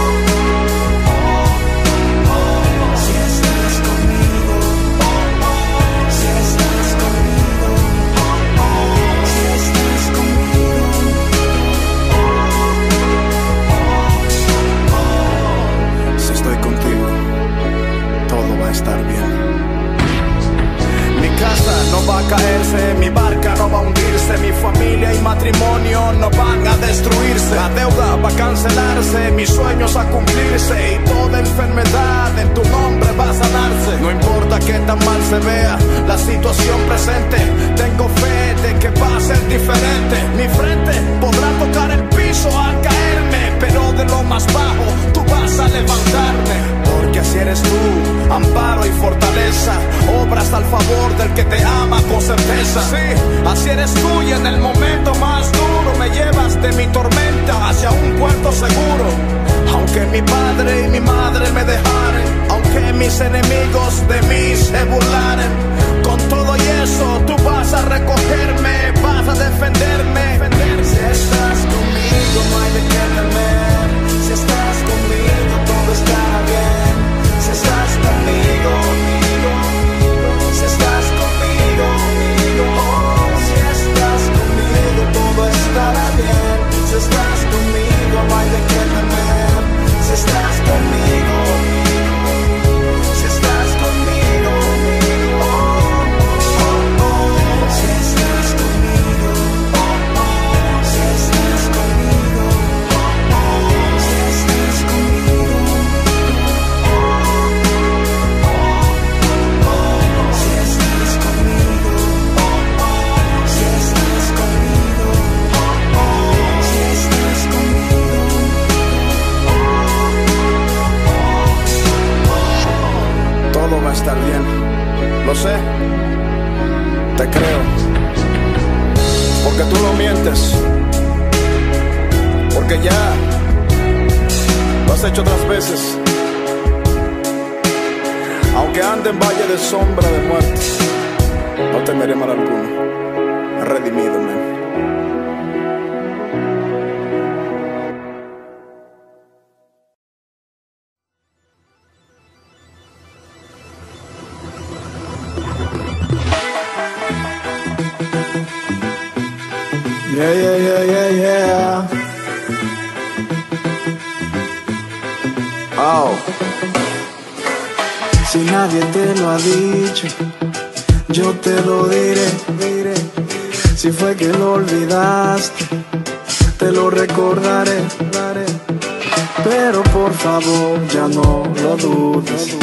oh, oh, si estás conmigo, oh, oh, si estás conmigo, oh, oh, si estás conmigo, oh, oh, si estoy contigo, todo va a estar bien. Mi casa no va a caerse, mi barca no va a hundirse, mi familia y matrimonio no van a destruirse. La deuda va a cancelarse, mis sueños a cumplirse y toda enfermedad en tu nombre va a sanarse. No importa que tan mal se vea la situación presente, tengo fe de que va a ser diferente. Mi frente podrá tocar el piso al caerme, pero de lo más bajo tú vas a levantarme. Porque así eres tú, amparo y fortaleza, obras al favor del que te ama con certeza. Sí, así eres tú y en el momento más duro me llevas de mi tormenta hacia un puerto seguro. Aunque mi padre y mi madre me dejaren, aunque mis enemigos de mí se burlaren, con todo y eso tú vas a recogerme, vas a defenderme. Si estás conmigo no hay de qué temer. Si estás conmigo todo estará bien. Si estás conmigo, si estás conmigo, oh, si estás conmigo todo estará bien. Si estás conmigo no hay de qué temer. Si estás conmigo, si estás conmigo, oh, oh, oh, si estás conmigo, oh, oh, si estás conmigo, oh, oh, si estás conmigo, oh, oh, oh, si estás conmigo, oh, oh, si estás conmigo, oh, oh, si estás conmigo. Todo va a estar bien, lo sé, te creo, porque tú no mientes, porque ya lo has hecho otras veces. Aunque ande en valle de sombra de muerte, no temeré mal alguno, redimido, man. Yeah, yeah, yeah, yeah, yeah. Oh. Si nadie te lo ha dicho, yo te lo diré. Si fue que lo olvidaste, te lo recordaré. Pero por favor ya no lo dudes.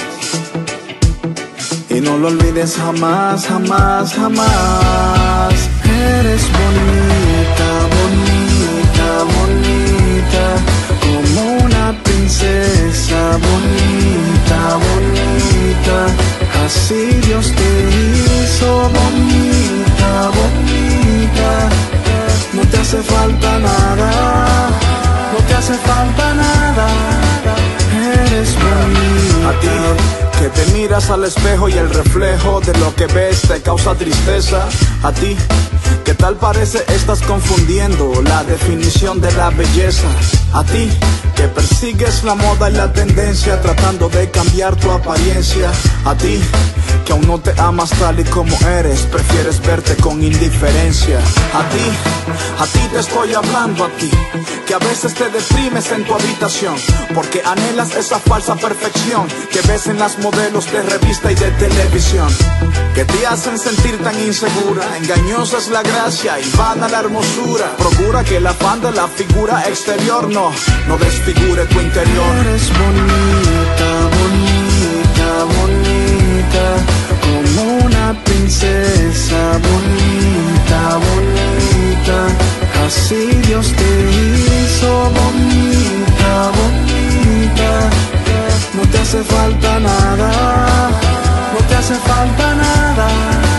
Y no lo olvides jamás, jamás, jamás. Eres bonita, bonita, bonita, como una princesa, bonita, bonita. Así Dios te hizo, bonita, bonita. No te hace falta nada, no te hace falta nada. Eres bonita. A ti que te miras al espejo y el reflejo de lo que ves te causa tristeza. A ti, ¿qué tal parece? Estás confundiendo la definición de la belleza. A ti, que persigues la moda y la tendencia tratando de cambiar tu apariencia. A ti, que aún no te amas tal y como eres, prefieres verte con indiferencia. A ti, a ti te estoy hablando a ti, que a veces te deprimes en tu habitación porque anhelas esa falsa perfección que ves en las modelos de revista y de televisión, que te hacen sentir tan insegura. Engañosa es la gracia y vana la hermosura. Procura que el afán de la figura exterior no, no desfigure tu interior. Eres bonita, bonita, bonita, como una princesa. Bonita, bonita, así Dios te hizo. Bonita, bonita, no te hace falta nada, no te hace falta nada.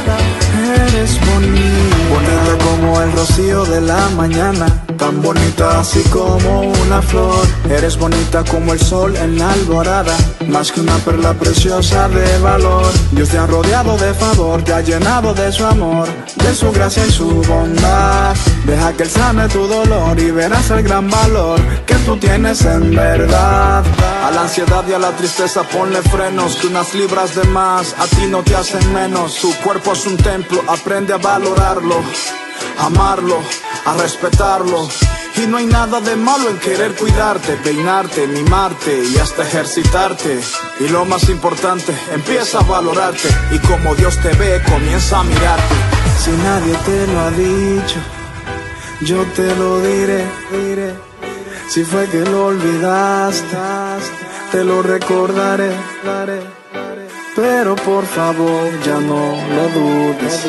Eres bonita, bonita como el rocío de la mañana, tan bonita así como una flor. Eres bonita como el sol en la alborada, más que una perla preciosa de valor. Dios te ha rodeado de favor, te ha llenado de su amor, de su gracia y su bondad. Deja que Él sane tu dolor y verás el gran valor que tú tienes en verdad. A la ansiedad y a la tristeza ponle frenos, que unas libras de más a ti no te hacen menos. Tu cuerpo es un templo, aprende a valorarlo, amarlo, a respetarlo. Y no hay nada de malo en querer cuidarte, peinarte, mimarte y hasta ejercitarte. Y lo más importante, empieza a valorarte y como Dios te ve, comienza a mirarte. Si nadie te lo ha dicho, yo te lo diré, diré. Si fue que lo olvidaste, te lo recordaré, daré. Pero por favor ya no lo dudes,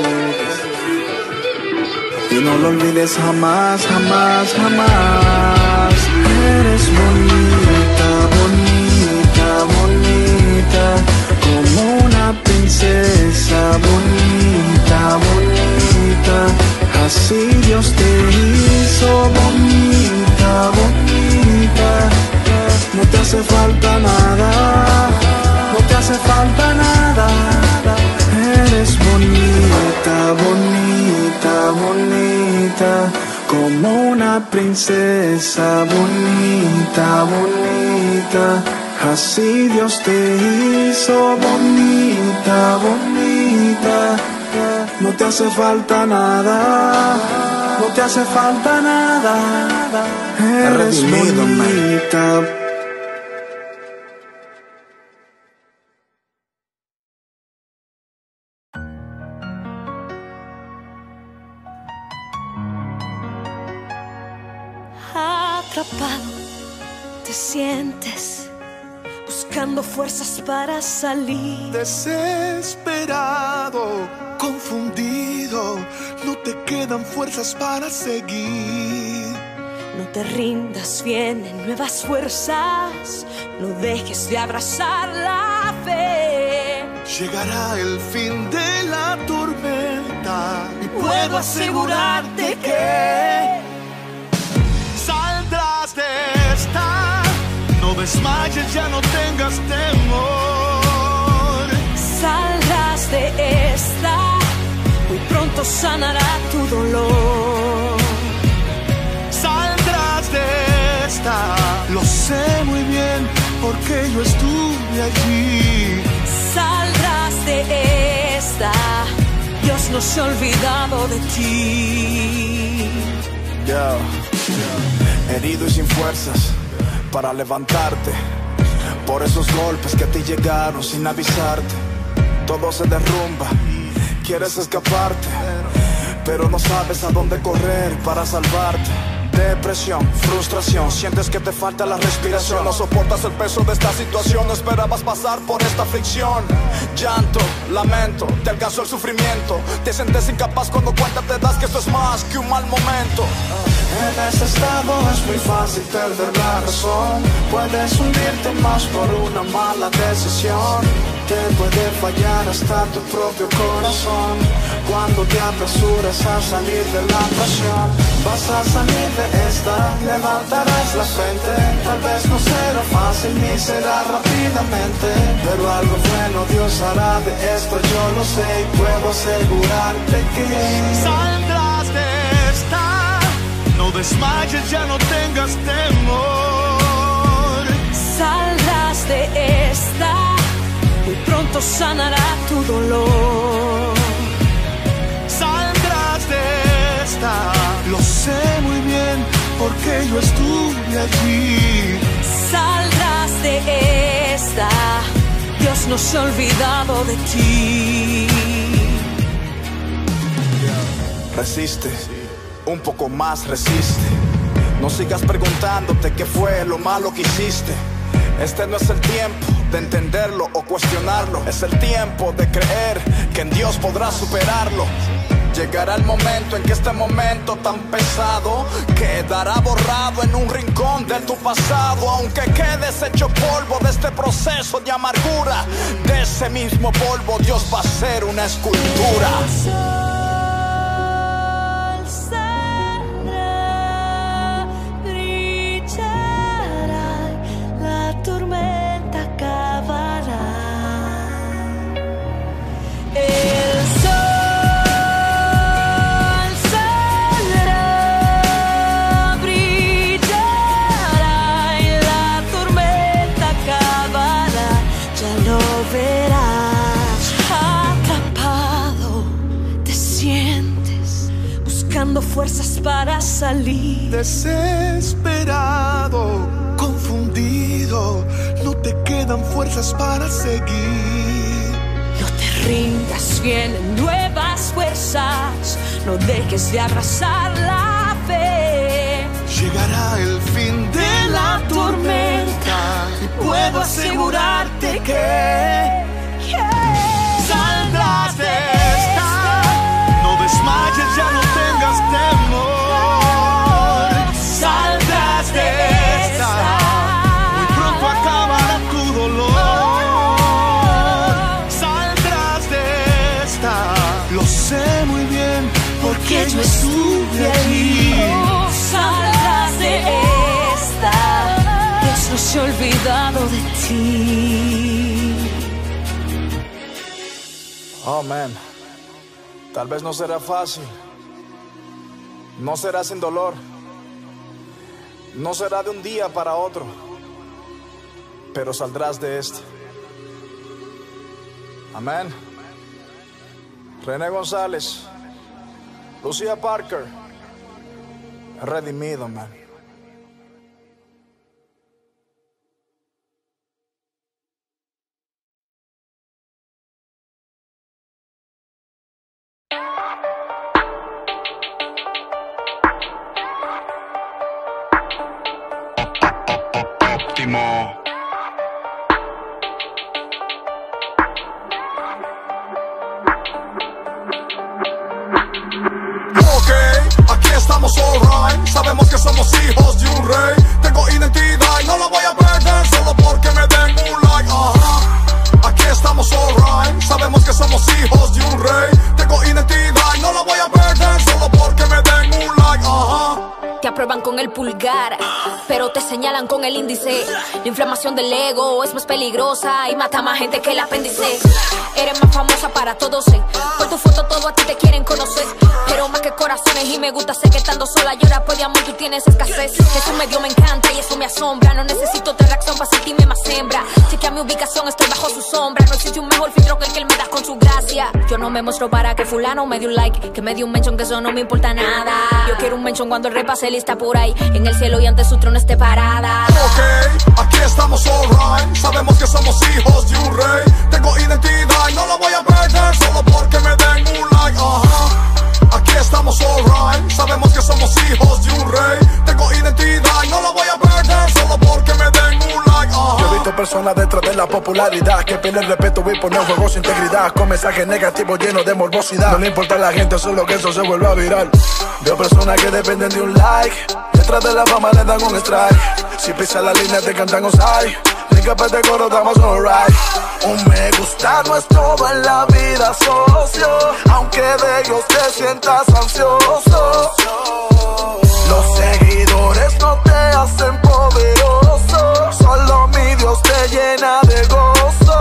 y no lo olvides jamás, jamás, jamás. Eres bonita, bonita, bonita, como una princesa. Bonita, bonita, así Dios te hizo. Bonita, bonita, no te hace falta nada, no te hace falta nada. Eres bonita, bonita, bonita, como una princesa. Bonita, bonita, así Dios te hizo. Bonita, bonita, no te hace falta nada, no te hace falta nada. Eres bonita. Atrapado te sientes, buscando fuerzas para salir. Desesperado, confundido, no te quedan fuerzas para seguir. No te rindas, vienen nuevas fuerzas, no dejes de abrazar la fe. Llegará el fin de la tormenta y puedo asegurarte que saldrás de esta. No desmayes, ya no tengas temor. Saldrás de esta, muy pronto sanará tu dolor. Saldrás de esta, lo sé muy bien porque yo estuve allí. Saldrás de esta, Dios no se ha olvidado de ti. Yo, herido y sin fuerzas para levantarte, por esos golpes que a ti llegaron sin avisarte. Todo se derrumba, quieres escaparte, pero no sabes a dónde correr para salvarte. Depresión, frustración, sientes que te falta la respiración. No soportas el peso de esta situación, no esperabas pasar por esta aflicción. Llanto, lamento, te alcanzó el sufrimiento. Te sientes incapaz cuando cuenta te das que esto es más que un mal momento. En este estado es muy fácil perder la razón. Puedes hundirte más por una mala decisión. te puede fallar hasta tu propio corazón. Cuando te apresuras a salir de la presión, vas a salir de esta, levantarás la frente. Tal vez no será fácil ni será rápidamente, pero algo bueno Dios hará de esto, yo lo sé y puedo asegurarte que saldrás de esta. No desmayes, ya no tengas temor. Saldrás de esta, muy pronto sanará tu dolor. Saldrás de esta, lo sé muy bien porque yo estuve allí. Saldrás de esta, Dios no se ha olvidado de ti. Resiste, un poco más resiste. No sigas preguntándote qué fue lo malo que hiciste. Este no es el tiempo de entenderlo o cuestionarlo. Es el tiempo de creer que en Dios podrás superarlo. Llegará el momento en que este momento tan pesado quedará borrado en un rincón de tu pasado. Aunque quedes hecho polvo de este proceso de amargura, de ese mismo polvo Dios va a hacer una escultura. Fuerzas para salir. Desesperado, confundido, no te quedan fuerzas para seguir. No te rindas, vienen nuevas fuerzas, no dejes de abrazar la fe. Llegará el fin de la tormenta y puedo asegurarte que yeah, saldrás de esta. No desmayes, ya no tengas temor. Saldrás de esta, muy pronto acabará tu dolor. Saldrás de esta, lo sé muy bien porque yo estuve allí. Saldrás de esta, Dios no se ha olvidado de ti. Oh man, tal vez no será fácil, no será sin dolor, no será de un día para otro, pero saldrás de esto. Amén. René González, Lucía Parker, redimido, man. Óptimo. Ok, aquí estamos alright. Sabemos que somos hijos de un rey. Tengo identidad y no la voy a perder solo porque me den un like. Ajá. Aquí estamos alright. Sabemos que somos hijos de un rey. Tengo identidad y no la voy a perder solo porque me den un like. Ajá. Te aprueban con el pulgar, pero te señalan con el índice. La inflamación del ego es más peligrosa y mata más gente que el apéndice. Eres más famosa para todos, eh. Por tu foto todo a ti te quieren conocer, pero más que corazones. Y me gusta, sé que estando sola llora por amor, tú tienes escasez. Eso medio me encanta y eso me asombra. No necesito otra reacción para sentirme más hembra. Chequea mi ubicación, estoy bajo su sombra. No existe un mejor filtro que el que él me da con su gracia. Yo no me muestro para que fulano me dé un like, que me dé un mention, que eso no me importa nada. Yo quiero un mention cuando el repase lista por ahí en el cielo y ante su trono esté parada. Ok, aquí estamos alright. Sabemos que somos hijos de un rey. Tengo identidad y no la voy a perder solo porque me den un like. Ajá. Aquí estamos alright. Sabemos que somos hijos de un rey. Tengo identidad y no la voy a perder solo porque me den un like. Ajá. Yo he visto persona detrás de la popularidad que pierde el respeto y pone en juego su integridad con mensajes negativos llenos de morbosidad. No le importa a la gente, solo que eso se vuelva viral. Veo personas que dependen de un like, detrás de la fama le dan un strike. Si pisas la línea te cantan un side, ni capaz de coro estamos alright. Un me gusta no es todo en la vida, socio, aunque de ellos te sientas ansioso. Los seguidores no te hacen poderoso, solo mi Dios te llena de gozo.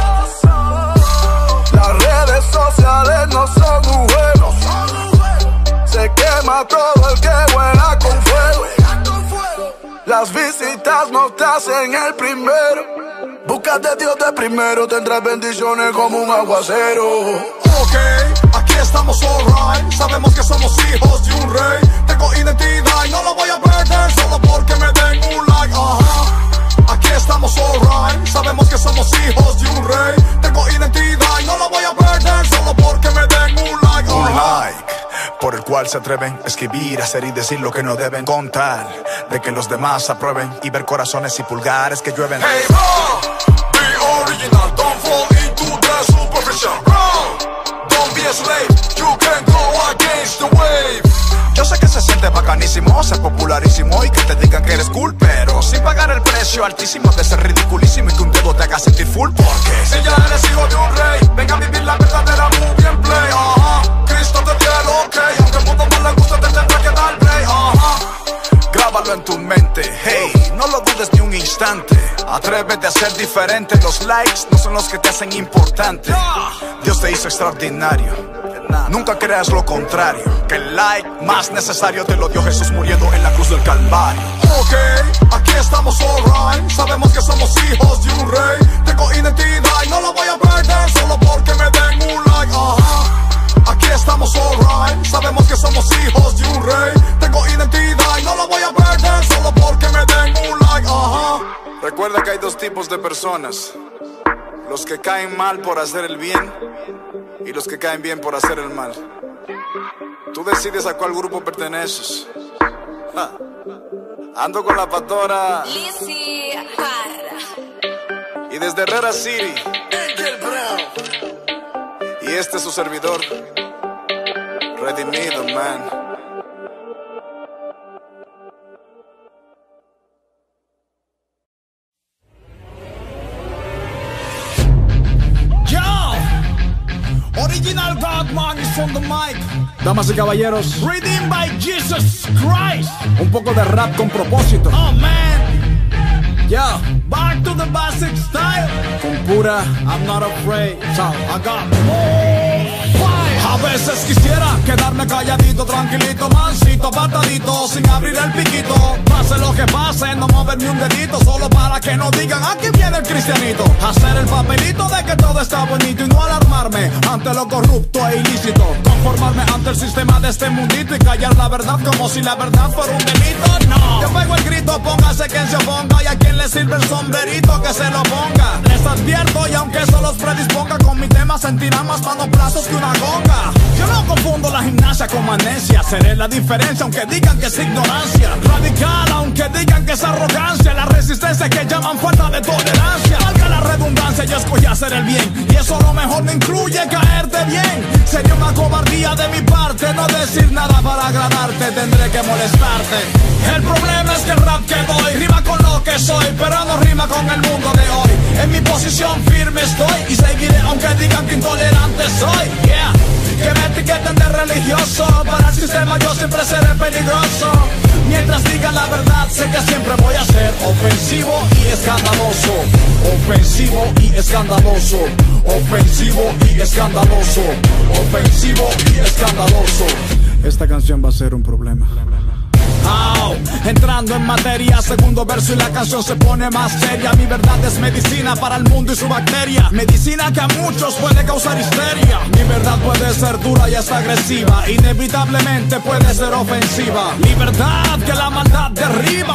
Las redes sociales no son un juego, se quema todo el que vuela con fuego. Las visitas no te hacen el primero, búscate Dios de primero, tendrás bendiciones como un aguacero. Ok, aquí estamos alright, sabemos que somos hijos de un rey. Tengo identidad y no lo voy a perder solo porque me den un like, ajá. Aquí estamos alright, sabemos que somos hijos de un rey. Tengo identidad y no lo voy a perder solo porque me den un like, ajá. Un like por el cual se atreven a escribir, hacer y decir lo que no deben, contar de que los demás aprueben y ver corazones y pulgares que llueven. Hey, bro, be original, don't fall into the superficial, bro. Don't be a slave, you can go against the wave. Yo sé que se siente bacanísimo ser popularísimo y que te digan que eres cool, pero sin pagar el precio altísimo de ser ridiculísimo y que un dedo te haga sentir full. Porque si ya eres hijo de un rey, venga a vivir la verdadera movie and play, ajá. Cristo te dio el ok, aunque al mundo no le gusta te tendrá que dar play, ajá. Grábalo en tu mente, hey, no lo dudes ni un instante. Atrévete a ser diferente, los likes no son los que te hacen importante. Dios te hizo extraordinario, nunca creas lo contrario, que el like más necesario te lo dio Jesús muriendo en la cruz del Calvario. Ok, aquí estamos alright, sabemos que somos hijos de un rey. Tengo identidad y no lo voy a perder solo porque me den un like, ajá. Aquí estamos alright, sabemos que somos hijos de un rey. Tengo identidad y no lo voy a perder solo porque me den un like, ajá. Recuerda que hay dos tipos de personas: los que caen mal por hacer el bien y los que caen bien por hacer el mal. Tú decides a cuál grupo perteneces. Ja. Ando con la pastora Lizzy y desde Herrera City, Angel Brown. Y este es su servidor, redimido, man. Original Godman is on the mic. Damas y caballeros, Redeemed by Jesus Christ. un poco de rap con propósito. Oh man, Yeah, back to the basic style. con pura. I'm not afraid, so I got more fire. A veces quisiera quedarme calladito, tranquilito, mansito, apartadito, sin abrir el piquito. Pase lo que pase, no mover ni un dedito, solo para que no digan aquí viene el cristianito. Hacer el papelito de que todo está bonito y no alarmarme ante lo corrupto e ilícito. Conformarme ante el sistema de este mundito y callar la verdad como si la verdad fuera un delito. No, yo pego el grito, póngase quien se oponga, y a quien le sirve el sombrerito que se lo ponga. Les advierto y aunque eso los predisponga, con mi tema sentirán más manoplazos que una gonga. Yo no confundo la gimnasia con amnesia, seré la diferencia aunque digan que es ignorancia. Radical aunque digan que es arrogancia, la resistencia que llaman falta de tolerancia. Valga la redundancia, yo escogí hacer el bien, y eso a lo mejor no incluye caerte bien. Sería una cobardía de mi parte no decir nada para agradarte, tendré que molestarte. El problema es que el rap que doy rima con lo que soy, pero no rima con el mundo de hoy. En mi posición firme estoy y seguiré aunque digan que intolerante soy. Yeah. Que me etiqueten de religioso, para el sistema yo siempre seré peligroso. Mientras digan la verdad, sé que siempre voy a ser ofensivo y escandaloso. Ofensivo y escandaloso. Ofensivo y escandaloso. Ofensivo y escandaloso. Esta canción va a ser un problema. Oh, entrando en materia, segundo verso y la canción se pone más seria. Mi verdad es medicina para el mundo y su bacteria, medicina que a muchos puede causar histeria. Mi verdad puede ser dura y hasta agresiva, inevitablemente puede ser ofensiva. Mi verdad que la maldad derriba, mi verdad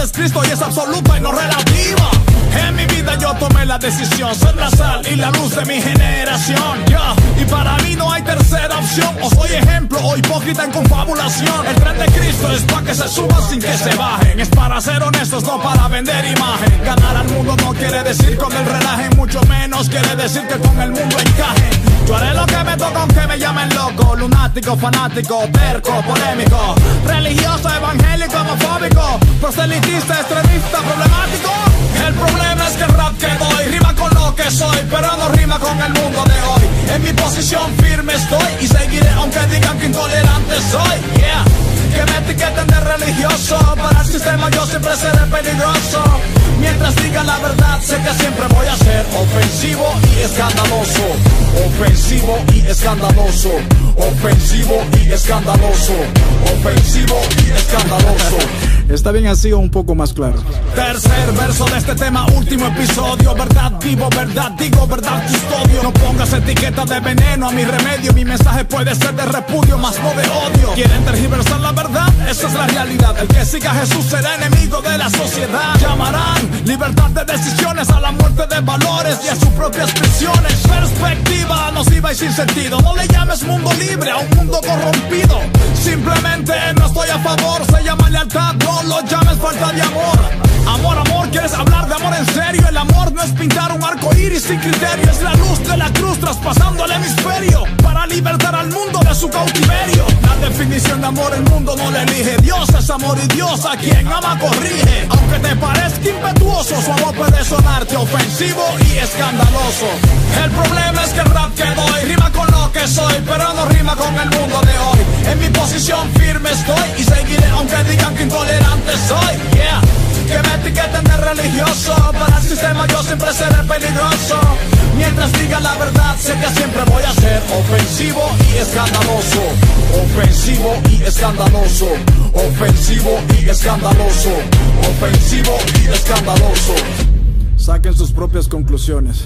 es Cristo y es absoluta y no relativa. En mi vida yo tomé la decisión, ser la sal y la luz de mi generación, yeah. Y para mí no hay tercera opción, o soy ejemplo o hipócrita en confabulación. El tren de Cristo es para que se suban sin que se bajen, es para ser honestos, no para vender imagen. Ganar al mundo no quiere decir con el relaje, mucho menos quiere decir que con el mundo encaje. Yo haré lo que me toca aunque me llamen loco, lunático, fanático, terco, polémico, religioso, evangélico, homofóbico, proselitista, extremista, problemático. El problema es que el rap que doy rima con lo que soy, pero no rima con el mundo de hoy. En mi posición firme estoy y seguiré aunque digan que intolerante soy, yeah. Que me etiqueten de religioso, para el sistema yo siempre seré peligroso. Mientras digan la verdad, sé que siempre voy a ser ofensivo y escandaloso. Ofensivo y escandaloso. Ofensivo y escandaloso. Ofensivo y escandaloso. Está bien así o un poco más claro. Tercer verso de este tema, último episodio. Verdad vivo, verdad digo, verdad custodio. No pongas etiqueta de veneno a mi remedio. Mi mensaje puede ser de repudio, más no de odio. ¿Quieren tergiversar la verdad? Esa es la realidad. El que siga a Jesús será enemigo de la sociedad. Llamarán libertad de decisiones a la muerte de valores y a sus propias prisiones. Perspectiva nociva y sin sentido. No le llames mundo libre a un mundo corrompido. Simplemente no estoy a favor. Se llama lealtad, no lo llames falta de amor. Amor, amor, ¿quieres hablar de amor en serio? El amor no es pintar un arco iris sin criterio. Es la luz de la cruz traspasando el hemisferio para libertar al mundo de su cautiverio. La definición de amor el mundo no le elige. Dios es amor y Dios a quien ama corrige. Aunque te parezca impetuoso, su amor puede sonarte ofensivo y escandaloso. El problema es que el rap que doy rima con lo que soy, pero no rima con el mundo de hoy. En mi posición firme estoy y seguiré aunque digan que intolerante soy, yeah. Que me etiqueten de religioso, para el sistema yo siempre seré peligroso. Mientras diga la verdad, sé que siempre voy a ser ofensivo y escandaloso. Ofensivo y escandaloso. Ofensivo y escandaloso. Ofensivo y escandaloso. Saquen sus propias conclusiones.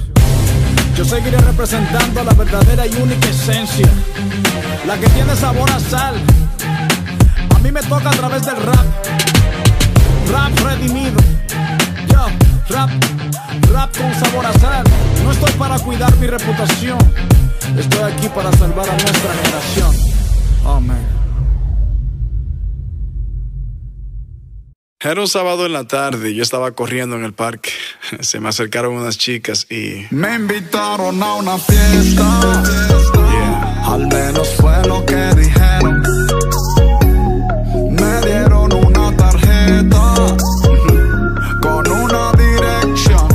Yo seguiré representando la verdadera y única esencia, la que tiene sabor a sal. A mí me toca a través del rap. Rap redimido, yo, rap, rap con sabor a sal. No estoy para cuidar mi reputación, estoy aquí para salvar a nuestra generación. Amén. Era un sábado en la tarde y yo estaba corriendo en el parque. Se me acercaron unas chicas y me invitaron a una fiesta, yeah. Al menos fue lo que dijeron. Me dieron una tarjeta con una dirección.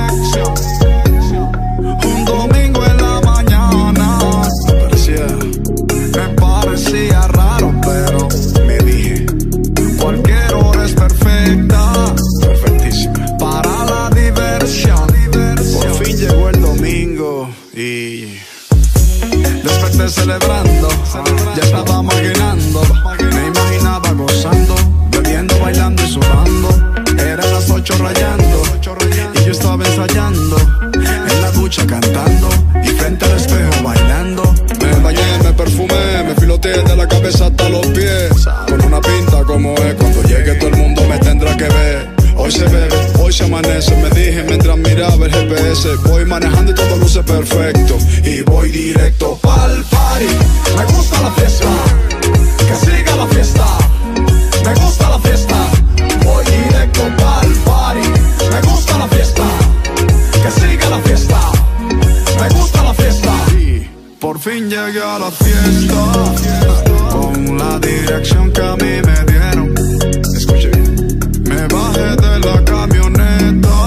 Un domingo en la mañana. Me parecía, me parecía raro, pero me dije, cualquier hora es perfecta, perfectísima para la diversión. Por fin llegó el domingo y desperté celebrando. Ya estaba maquinando, me imaginaba gozando, bebiendo, bailando y sudando. Eran las ocho rayando y yo estaba ensayando, en la ducha cantando y frente al espejo bailando. me bañé, me perfumé, me filoteé de la cabeza hasta los pies, con una pinta como es. Cuando llegue todo el mundo me tendrá que ver. Hoy se bebe, hoy se amanece, me dije mientras miraba el G P S. Voy manejando y todo luce perfecto y voy directo pa'l party. Me gusta la fiesta, que siga la fiesta. Me gusta la fiesta, voy directo pa'l party. Me gusta la fiesta, que siga la fiesta. Me gusta la fiesta. Y por fin llegué a la fiesta, con la dirección que a mí me dieron. Escuche bien. Me bajé de la camioneta,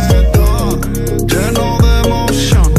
lleno de emoción,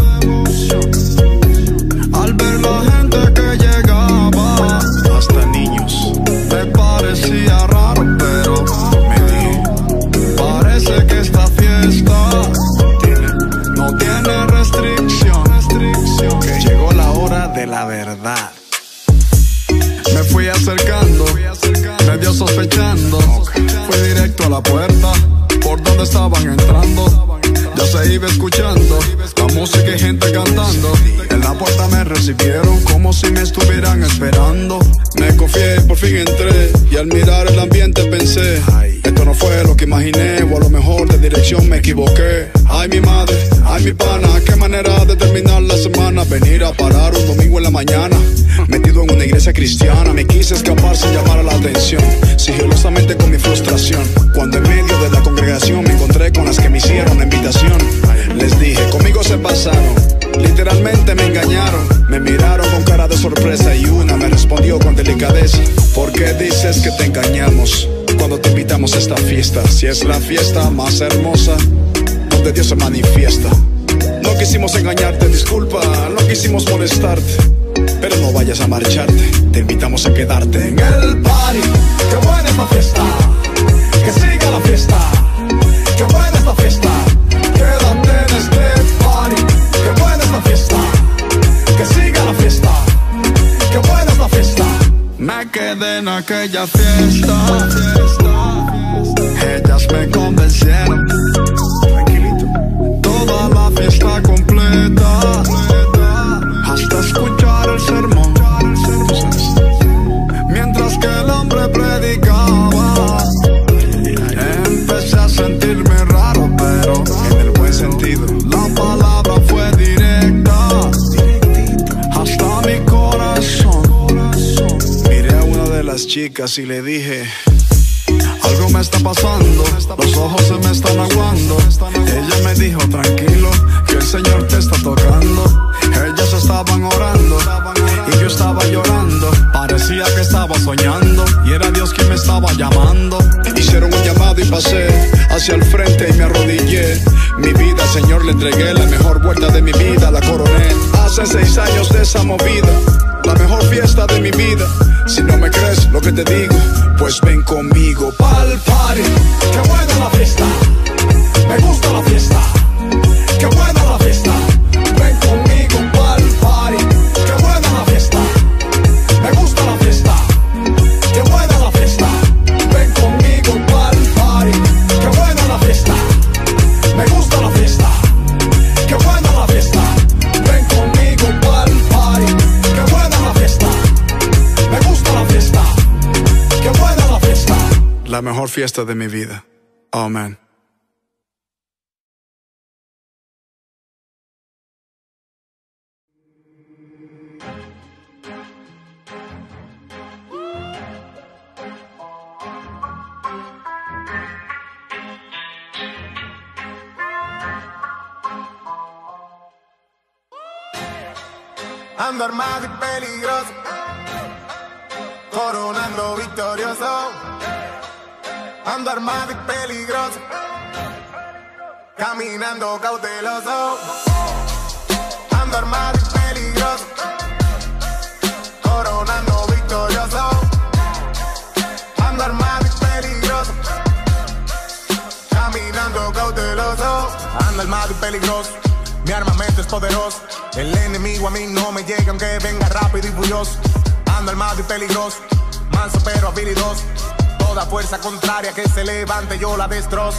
al ver la gente que llegaba, hasta niños. Me parecía raro, pero me dije, parece que esta fiesta no tiene restricción. Que llegó la hora de la verdad. Me fui acercando, medio sospechando. Fui directo a la puerta, por donde estaban entrando. Ya se iba escuchando la música y gente cantando. En la puerta me recibieron como si me estuvieran esperando. Me confié, por fin entré y al mirar el ambiente pensé, esta esto no fue lo que imaginé, o a lo mejor de dirección me equivoqué. Ay mi madre, ay mi pana, qué manera de terminar la semana. Venir a parar un domingo en la mañana, metido en una iglesia cristiana. Me quise escapar sin llamar a la atención, sigilosamente con mi frustración. Cuando en medio de la congregación me encontré con las que me hicieron la invitación, les dije, conmigo se pasaron, literalmente me engañaron. Me miraron con cara de sorpresa y una me respondió con delicadeza: ¿por qué dices que te engañamos cuando te invitamos a esta fiesta? Si es la fiesta más hermosa donde Dios se manifiesta. No quisimos engañarte, disculpa, no quisimos molestarte, pero no vayas a marcharte, te invitamos a quedarte en el party. ¡Qué buena esta fiesta! ¡Que siga la fiesta! ¡Qué buena esta fiesta! Quédate en este party. ¡Qué buena esta fiesta! ¡Que siga la fiesta! ¡Qué buena esta fiesta! Me quedé en aquella fiesta, ellas me convencieron. Toda la fiesta completa, hasta escuchar el sermón. Mientras que el hombre predicaba, empecé a sentirme raro, pero en el buen sentido. La palabra fue directa hasta mi corazón. Miré a una de las chicas y le dije: algo me está pasando, los ojos se me están aguando. Ella me dijo: tranquilo, que el Señor te está tocando. Ellas estaban orando y yo estaba llorando. Parecía que estaba soñando y era Dios quien me estaba llamando. Hicieron un llamado y pasé hacia el frente y me arrodillé. Mi vida, Señor, le entregué. La mejor vuelta de mi vida la coroné. Hace seis años de esa movida, la mejor fiesta de mi vida. Si no me crees lo que te digo, pues ven conmigo pa'l party. ¡Qué buena la fiesta! Me gusta la fiesta. ¡Qué buena la fiesta! Ven conmigo pa'l party. ¡Qué buena la fiesta! Me gusta la fiesta. ¡Qué buena la fiesta! Ven conmigo pa'l party. ¡Qué buena la fiesta! Me gusta la fiesta. ¡Qué buena la fiesta! Ven conmigo pa'l party. ¡Qué buena la fiesta! Me gusta la fiesta. ¡Qué buena la fiesta! La mejor fiesta de mi vida. Amén. Ando armado y peligroso, coronando victorioso. Ando armado y peligroso, caminando cauteloso. Ando armado y peligroso, coronando victorioso. Ando armado y peligroso, caminando cauteloso. Ando armado y peligroso, mi armamento es poderoso. El enemigo a mí no me llega aunque venga rápido y furioso. Ando armado y peligroso, manso pero habilidoso. Toda fuerza contraria que se levante yo la destrozo.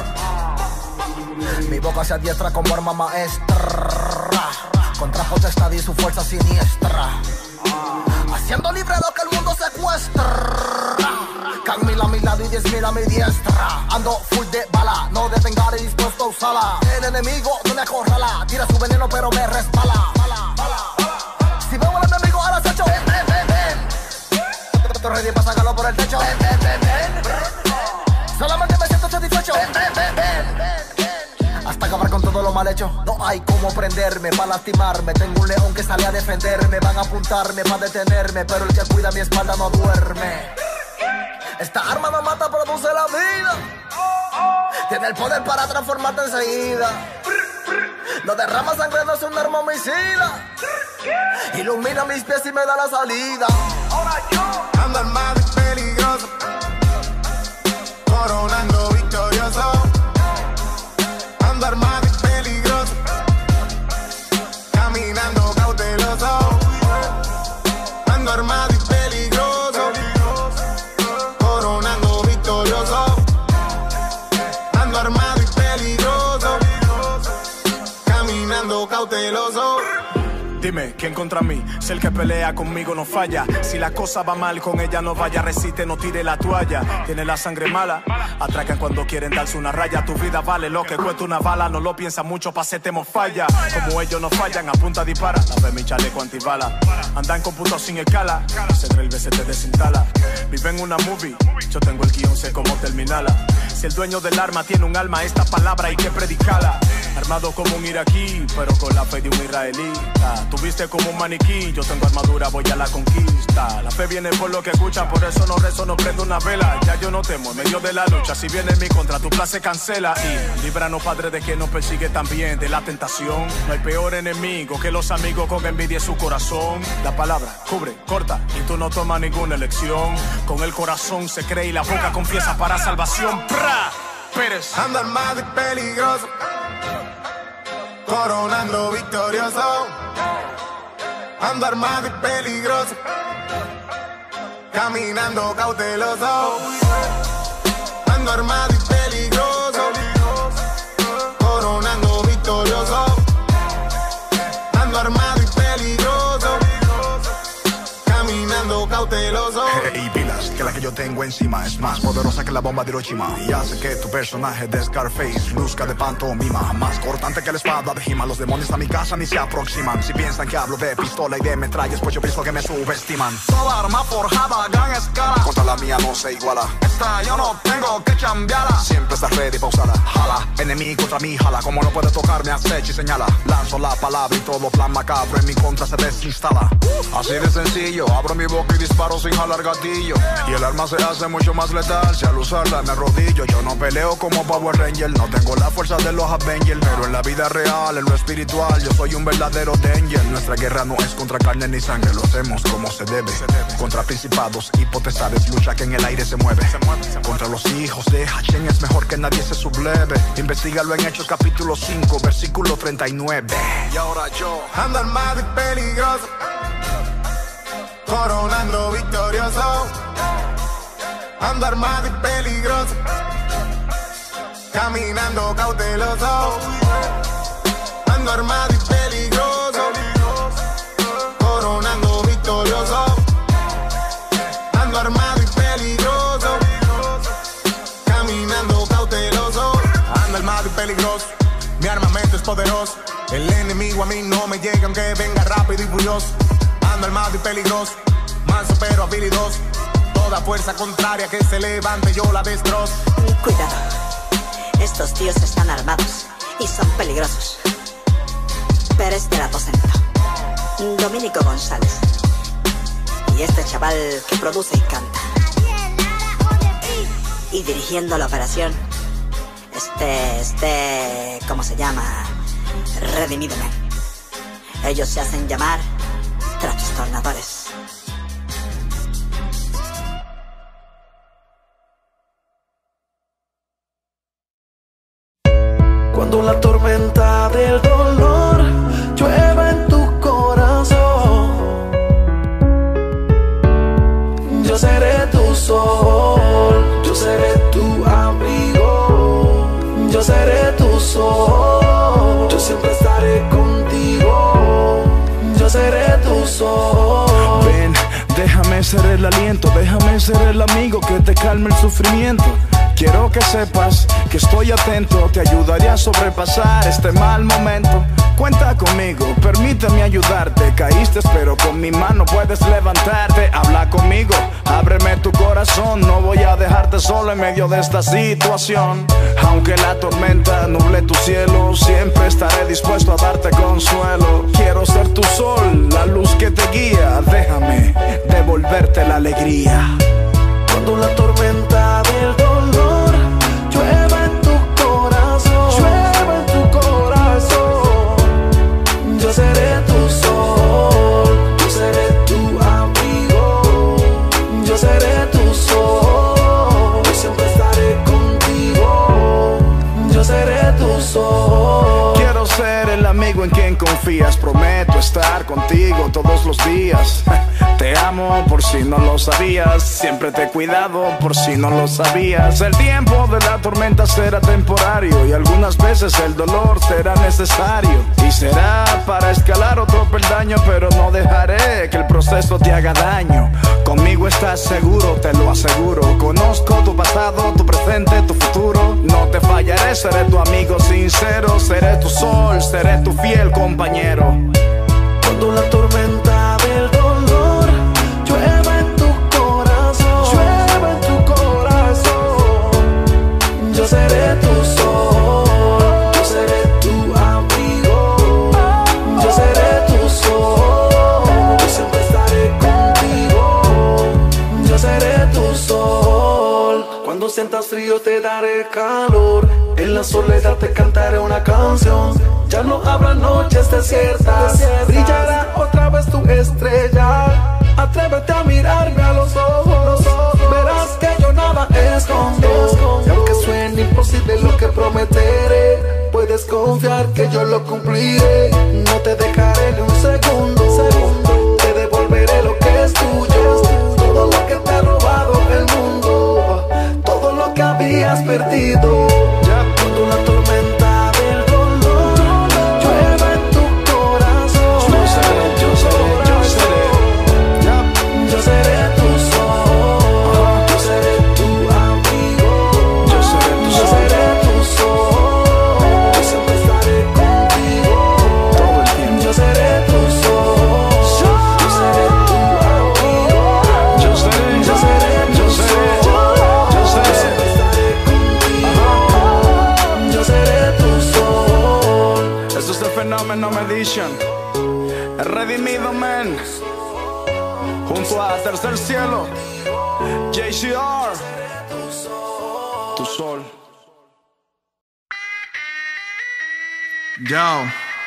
Mi boca se adiestra como arma maestra, contra potestad y su fuerza siniestra, haciendo libre lo que el mundo secuestra. Can mil a mi lado y diez mil a mi diestra. Ando full de bala, no de vengar y dispuesto a usarla. El enemigo no me acorrala, tira su veneno pero me resbala. Si veo al enemigo ahora se echo. Ven, ven, ven, ven. Estoy ready para sacarlo por el techo. Ven, ven, ven, ven. Solamente me siento satisfecho. Ven, ven, ven, ven. Hasta acabar con todo lo mal hecho. No hay como prenderme para lastimarme. Tengo un león que sale a defenderme. Van a apuntarme para detenerme, pero el que cuida mi espalda no duerme. Esta arma no mata, produce la vida. Tiene el poder para transformarte enseguida. No derrama sangre, no es un arma homicida. Ilumina mis pies y me da la salida. Ando armado y peligroso, coronando victorioso. Ando armado y peligroso, caminando cauteloso. Ando armado y peligroso, coronando victorioso. Ando armado y peligroso, caminando cauteloso. Dime, ¿quién contra mí? Si el que pelea conmigo no falla. Si la cosa va mal con ella no vaya, resiste, no tire la toalla. Tiene la sangre mala, atracan cuando quieren darse una raya. Tu vida vale lo que cuesta una bala, no lo piensa mucho pa' hacerte falla. Como ellos no fallan, a punta dispara. La ve mi chaleco antibala. Andan con putos sin escala, se trae el B, se te desinstala. Vive en una movie, yo tengo el guión, sé cómo terminarla. Si el dueño del arma tiene un alma, esta palabra hay que predicarla. Armado como un iraquí, pero con la fe de un israelita. Tú viste como un maniquí, yo tengo armadura, voy a la conquista. La fe viene por lo que escucha, por eso no rezo, no prendo una vela. Ya yo no temo, en medio de la lucha, si viene en mi contra, tu plan se cancela. Y líbranos, Padre, de quien nos persigue también, de la tentación. No hay peor enemigo que los amigos con envidia en su corazón. La palabra cubre, corta, y tú no tomas ninguna elección. Con el corazón se cree y la boca confiesa para salvación. ¡Pra! Pérez. Ando armado y peligroso, coronando victorioso. Ando armado y peligroso, caminando cauteloso. Ando armado y peligroso, coronando victorioso. Ando armado y peligroso, caminando cauteloso. Hey, pilas, que la que yo tengo encima es más poderosa que la bomba de Hiroshima. Y hace que tu personaje de Scarface luzca de pantomima. Más cortante que la espada de He-Man. Los demonios a mi casa ni se aproximan. Si piensan que hablo de pistola y de metrallas, pues yo pienso que me subestiman. Toda arma forjada a gran escala, contra la mía no se iguala. Esta yo no tengo que cambiarla, siempre está ready pa' usarla. Jala, enemigo contra mí, jala. Como no puede tocarme, acecha y señala. Lanzo la palabra y todo plan macabro en mi contra se desinstala. Así de sencillo, abro mi boca y disparo sin jalar gatillo. Y el arma se hace mucho más letal, si al usarla me arrodillo. Yo no peleo como Power Ranger, no tengo la fuerza de los Avengers. Pero en la vida real, en lo espiritual, yo soy un verdadero danger. Nuestra guerra no es contra carne ni sangre, lo hacemos como se debe. Contra principados y potestades, lucha que en el aire se mueve. Contra los hijos de Hashem es mejor que nadie se subleve. Investígalo en Hechos capítulo cinco, versículo treinta y nueve. Y ahora yo ando armado y peligroso, coronando victorioso. Ando armado y peligroso, caminando cauteloso. Ando armado y peligroso, coronando victorioso. Ando armado y peligroso, caminando cauteloso. Ando armado y peligroso, mi armamento es poderoso. El enemigo a mí no me llega aunque venga rápido y furioso. Ando armado y peligroso, manso pero habilidoso. Toda fuerza contraria que se levante yo la destrozo. Cuidado, estos tíos están armados y son peligrosos. Pérez del Aposento, Dominico González y este chaval que produce y canta. Y dirigiendo la operación, este, este, ¿cómo se llama? Redimido Man. Ellos se hacen llamar trastornadores. Cuando la tormenta del dolor llueva en tu corazón, yo seré tu sol, yo seré tu abrigo, yo seré tu sol, yo siempre estaré contigo, yo seré tu sol. Ven, déjame ser el aliento, déjame ser el amigo que te calme el sufrimiento. Quiero que sepas que estoy atento, te ayudaré a sobrepasar este mal momento. Cuenta conmigo, permíteme ayudarte. Caíste, pero con mi mano puedes levantarte. Habla conmigo, ábreme tu corazón. No voy a dejarte solo en medio de esta situación. Aunque la tormenta nuble tu cielo, siempre estaré dispuesto a darte consuelo. Quiero ser tu sol, la luz que te guía. Déjame devolverte la alegría. Cuando la tormenta del dolor llueva en tu corazón, llueva en tu corazón, yo seré tu sol, yo seré tu amigo, yo seré tu sol, yo siempre estaré contigo, yo seré tu sol. Quiero ser el amigo en quien confías, prometo estar contigo todos los días. Te amo por si no lo sabías, siempre te he cuidado por si no lo sabías. El tiempo de la tormenta será temporario y algunas veces el dolor será necesario. Y será para escalar otro peldaño, pero no dejaré que el proceso te haga daño. Conmigo estás seguro, te lo aseguro. Conozco tu pasado, tu presente, tu futuro. No te fallaré, seré tu amigo sincero. Seré tu sol, seré tu fiel compañero. Cuando la tormenta del dolor llueva en tu corazón, llueva en tu corazón, yo seré tu sol, yo seré tu abrigo, yo seré tu sol, yo siempre estaré contigo, yo seré tu sol. Cuando sientas frío te daré calor, en la soledad te cantaré una canción. Ya no habrá noches desiertas, brillará otra vez tu estrella. Atrévete a mirarme a los ojos, verás que yo nada escondo. Y aunque suene imposible lo que prometeré, puedes confiar que yo lo cumpliré. No te dejaré ni un segundo, te devolveré lo que es tuyo. Todo lo que te ha robado el mundo, todo lo que habías perdido. Ya cuando la tormenta del dolor llueva en tu corazón, yo seré, yo seré, yo seré, yo seré tu sol, yo seré tu amigo, yo seré tu, yo seré tu sol, yo siempre estaré contigo todo el tiempo. Yo seré tu sol, yo seré tu amigo, yo seré, yo seré, yo seré, yo seré, siempre estaré contigo, yo seré tu sol. Esto es el Fenómeno Medition, el redimido man, junto a Tercer Cielo, J C R, tu sol. Yo.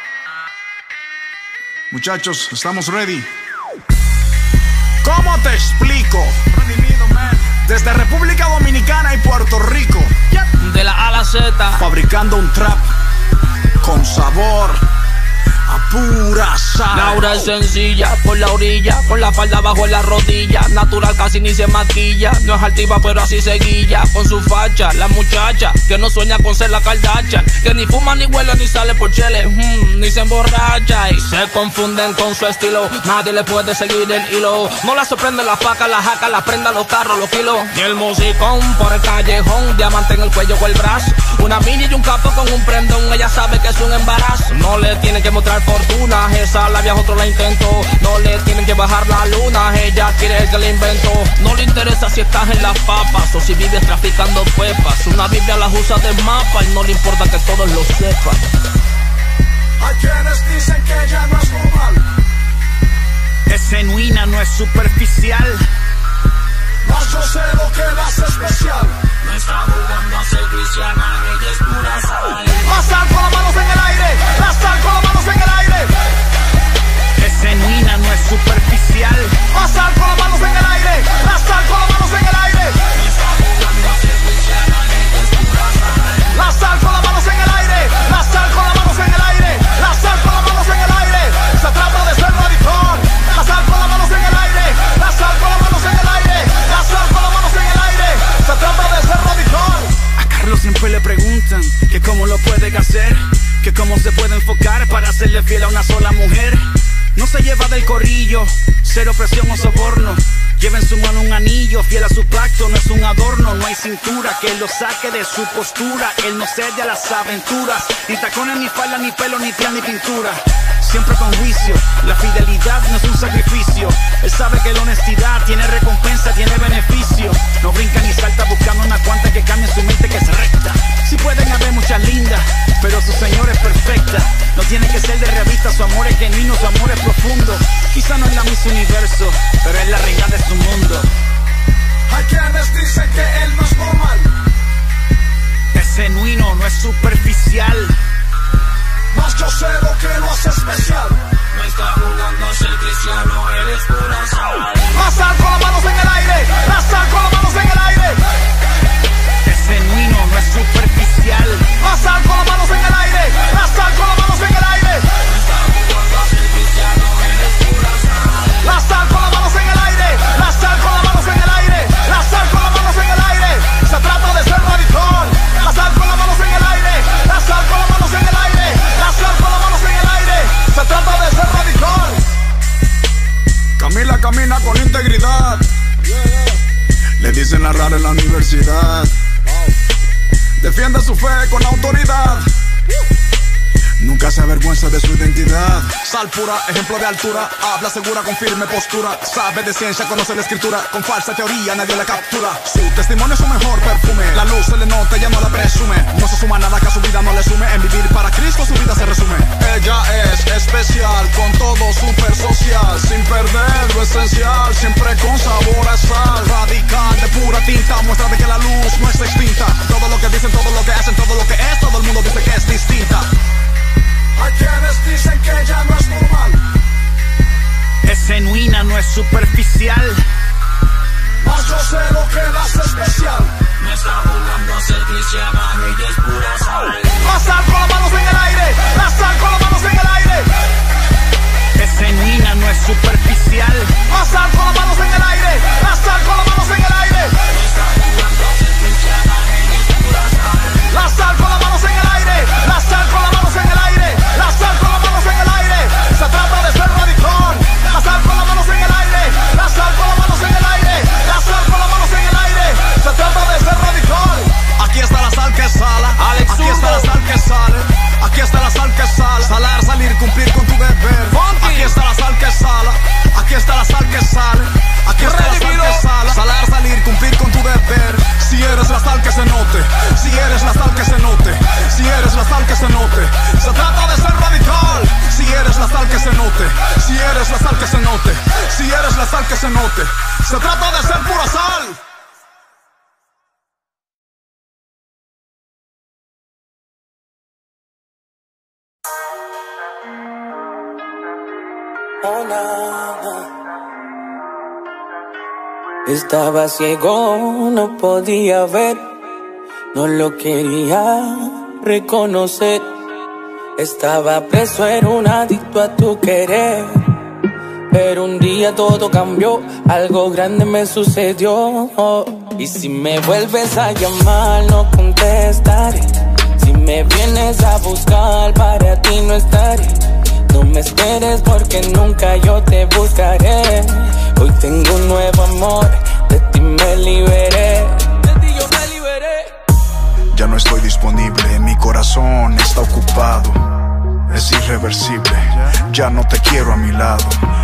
Muchachos, estamos ready. ¿Cómo te explico? Desde República Dominicana y Puerto Rico, de la A a la Z, fabricando un trap con sabor a pura sal. Laura es sencilla, por la orilla, con la falda bajo la rodilla, natural casi ni se maquilla, no es altiva pero así se guilla, con su facha, la muchacha que no sueña con ser la Kardashian, que ni fuma ni huele ni sale por chele, mm, ni se emborracha y se confunden con su estilo, nadie le puede seguir el hilo, no la sorprende la faca, la jaca, la prenda, los carros, los kilos, y el musicón por el callejón, diamante en el cuello o el brazo, una mini y un capo con un prendón, ella sabe que es un embarazo, no le tienen que mostrar fortuna, esa labia otro la intentó, no le tienen que bajar la luna, ella quiere el que la inventó, no le interesa si estás en las papas o si vives traficando pepas, una biblia las usa de mapa y no le importa que todos lo sepan. Hay quienes dicen que ella no es normal, es genuina, no es superficial, mas yo sé lo que la hace especial. No está jugando a ser cristiana, ella es pura sal. La sal con las manos en el aire, la sal con las manos en el aire. Es genuina, no es superficial. La sal con las manos en el aire, la sal con las manos en el aire. No está jugando a ser cristiana, ella es pura sal. La sal con las manos en el aire, la sal con las manos en el aire, la sal con las manos en el aire. Se trata de ser radical. La sal con las manos en el aire, la sal con las manos en el aire, la sal con las manos en el aire. Se trata de ser radical. A Carlos siempre le preguntan que cómo lo puede hacer, que cómo se puede enfocar para serle fiel a una sola mujer. No se lleva del corrillo, cero presión o soborno. Lleva en su mano un anillo, fiel a su pacto, no es un adorno. No hay cintura que lo saque de su postura. Él no cede a las aventuras, ni tacones, ni falda, ni pelo, ni piel, ni pintura. Siempre con juicio, la fidelidad no es un sacrificio. Él sabe que la honestidad tiene recompensa, tiene beneficio. No brinca ni salta buscando una cuanta que cambie su mente que es recta. Si pueden haber muchas lindas, pero su señor es perfecta. No tiene que ser de revista, su amor es genuino, su amor es profundo. Quizá no es la Miss Universo, pero es la reina de su mundo. Hay quienes dicen que él no es normal, es genuino, no es superficial, mas yo sé lo que lo hace especial. No está jugando a ser cristiano, él es pura sal. La sal con las manos en el aire, la sal con las manos en el aire. Es genuino, no es superficial. La sal con las manos en el aire, la sal con las manos en el aire. No está jugando a ser cristiano, él es pura sal. La sal con las manos en el aire. quise narrar en la universidad. Defiende su fe con autoridad. Nunca se avergüenza de su identidad. Sal pura, ejemplo de altura. Habla segura con firme postura. Sabe de ciencia, conoce la escritura. Con falsa teoría nadie la captura. Su testimonio es su mejor perfume. La luz se le nota, ella no la presume. No se suma nada que a su vida no le sume. En vivir para Cristo su vida se resume. Ella es especial, con todo súper social. Sin perder lo esencial, siempre con sabor a sal. Radical, de pura tinta, muestra de que la luz no está extinta. Todo lo que dicen, todo lo que hacen, todo lo que es, todo el mundo dice que es distinta. Hay quienes dicen que ella no es normal. Es genuina, no es superficial. Mas yo sé lo que la hace especial. No está jugando a ser cristiana, ella es pura sal. La sal con las manos en el aire. La sal con las manos en el aire. Es genuina, no es superficial. La sal con las manos en el aire. La sal con las manos en el aire. No está jugando a ser cristiana, ella es pura sal. La sal con las manos en el aire. La sal con las manos en el aire. La sal con las manos en el aire. Se trata de ser radical. La sal con las manos en el aire. La sal con las manos en el aire. La sal con las manos en el aire. Se trata de ser radical. Aquí está la sal que sala. Alex Aquí está la sal que sale. Aquí está la sal que sale. Salar, salir, cumplir con tu deber. Aquí está la sal que sala. Aquí está la sal que sale. Aquí está la sal que sala. Salar, salir, cumplir con tu deber. Si eres la sal que se note. Si eres la sal que se note. Si eres la sal que se note. Se trata de ser radical. Si eres la sal que se note. Si eres la sal que se note. Si eres la sal que se note. Se trata de ser pura sal. Oh, nada. Estaba ciego, no podía ver, no lo quería reconocer. Estaba preso, era un adicto a tu querer. Pero un día todo cambió, algo grande me sucedió. Y si me vuelves a llamar no contestaré. Si me vienes a buscar para ti no estaré. No me esperes porque nunca yo te buscaré. Hoy tengo un nuevo amor, de ti me liberé. De ti yo me liberé. Ya no estoy disponible, mi corazón está ocupado. Es irreversible, ya no te quiero a mi lado.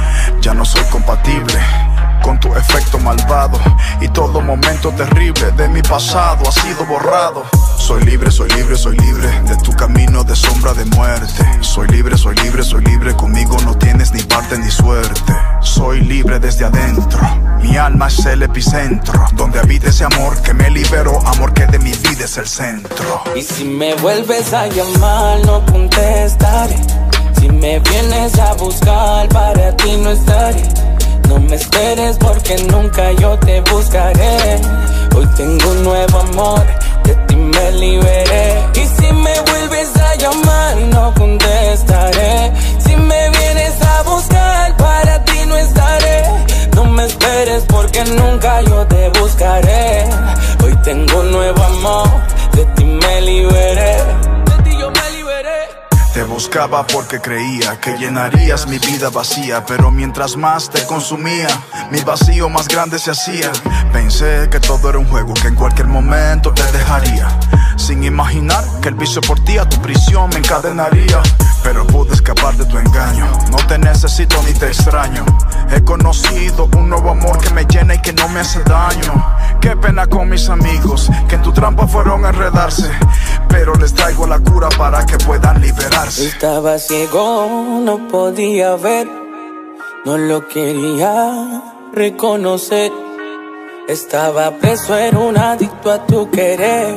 Ya no soy compatible con tu efecto malvado. Y todo momento terrible de mi pasado ha sido borrado. Soy libre, soy libre, soy libre de tu camino de sombra de muerte. Soy libre, soy libre, soy libre, conmigo no tienes ni parte ni suerte. Soy libre desde adentro, mi alma es el epicentro. Donde habita ese amor que me liberó, amor que de mi vida es el centro. Y si me vuelves a llamar no contestaré. Si me vienes a buscar para ti no estaré. No me esperes porque nunca yo te buscaré. Hoy tengo un nuevo amor, de ti me liberé. Y si me vuelves a llamar no contestaré. Si me vienes a buscar para ti no estaré. No me esperes porque nunca yo te buscaré. Hoy tengo un nuevo amor, de ti me liberé. De ti yo me liberé. Te buscaba porque creía que llenarías mi vida vacía. Pero mientras más te consumía, mi vacío más grande se hacía. Pensé que todo era un juego, que en cualquier momento te dejaría, sin imaginar que el vicio por ti a tu prisión me encadenaría. Pero pude escapar de tu engaño, no te necesito ni te extraño. He conocido un nuevo amor que me llena y que no me hace daño. Qué pena con mis amigos que en tu trampa fueron a enredarse, pero les traigo la cura para que puedan liberarse. Estaba ciego, no podía ver, no lo quería reconocer. Estaba preso, era un adicto a tu querer.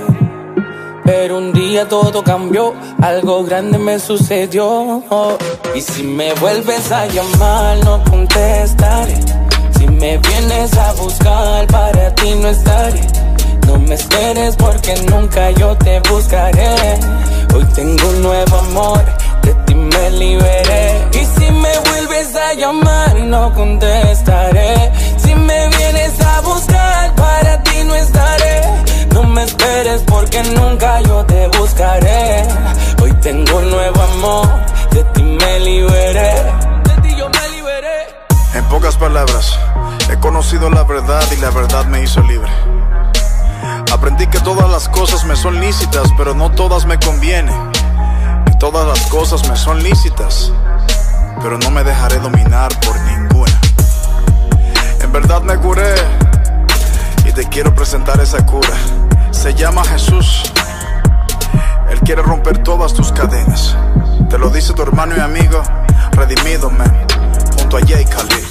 Pero un día todo cambió, algo grande me sucedió. Y si me vuelves a llamar no contestaré. Si me vienes a buscar para ti no estaré. No me esperes porque nunca yo te buscaré. Hoy tengo un nuevo amor, de ti me liberé. Y si me vuelves a llamar no contestaré. Si me vienes a buscar para ti no estaré. No me esperes porque nunca yo te buscaré. Hoy tengo un nuevo amor, de ti me liberé. De ti yo me liberé. En pocas palabras, He conocido la verdad y la verdad me hizo libre. Aprendí que todas las cosas me son lícitas, pero no todas me convienen. Y todas las cosas me son lícitas, pero no me dejaré dominar por ninguna. En verdad me curé y te quiero presentar esa cura. Se llama Jesús. Él quiere romper todas tus cadenas. Te lo dice tu hermano y amigo Redimido, man, junto a Jay Khalil.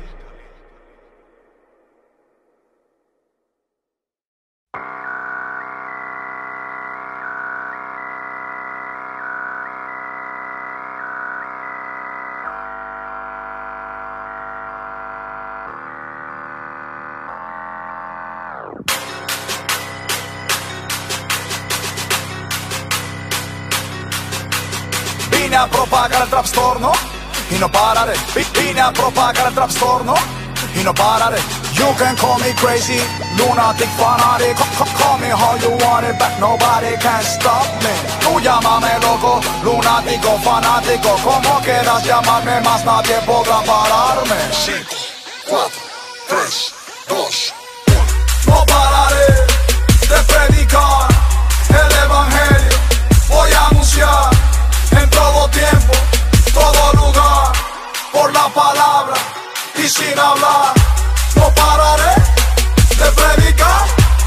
Vine a propagar el trastorno y no pararé. Vine a propagar el trastorno y no pararé. You can call me crazy, lunatic, fanatic. Call me how you want it, but nobody can stop me. Tú llámame loco, lunático, fanático. Como quieras llamarme, más nadie podrá pararme. cinco, cuatro, tres, dos, No pararé de predicar el evangelio. Voy a anunciar en todo tiempo, todo lugar, por la palabra y sin hablar. No pararé de predicar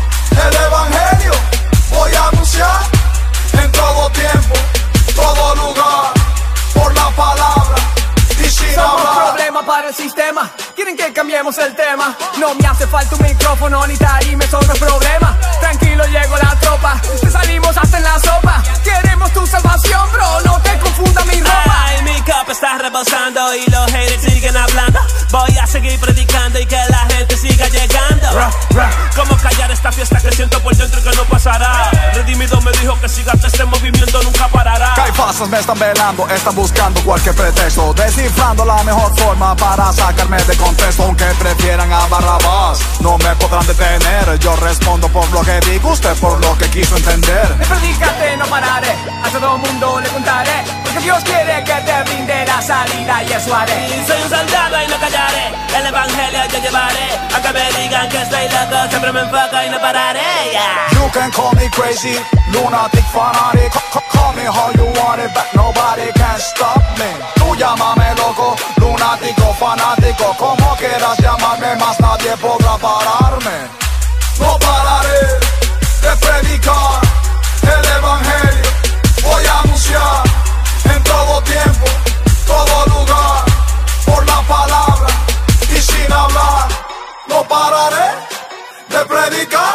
el evangelio. Voy a anunciar en todo tiempo, todo lugar, por la palabra y sin Somos hablar. problema para el sistema. Quieren que cambiemos el tema. No me hace falta un micrófono ni tarime, eso no es problema. Tranquilo, llegó la tropa. Te salimos hasta en la sopa. Queremos tu salvación, bro. No te confunda mi ropa. Ay, mi copa está rebosando y los haters siguen hablando. Voy a seguir predicando y que la gente siga llegando. Ra, ra. ¿Cómo callar esta fiesta que siento por dentro y que no pasará? Redimido me dijo que siga este movimiento nunca parará. Caifasas me están velando, están buscando cualquier pretexto, descifrando la mejor forma para sacarme de contexto. Aunque prefieran a Barrabás, no me podrán detener. Yo respondo por lo que digo, usted por lo que quiso entender. Me predicate, no pararé. A todo mundo le contaré. Porque Dios quiere que te brinde la salida y eso haré. Y soy un soldado y no callaré. El evangelio yo llevaré. Aunque me digan que estoy loco, siempre me enfoco y no pararé. Yeah. You can call me crazy, lunatic, fanatic. Call me how you want it, but nobody can stop me. Tú llámame loco, lunático, fanático. Como quieras llamarme, más nadie podrá pararme. No pararé de predicar el evangelio. Voy a anunciar en todo tiempo, todo lugar, por la palabra y sin hablar. No pararé de predicar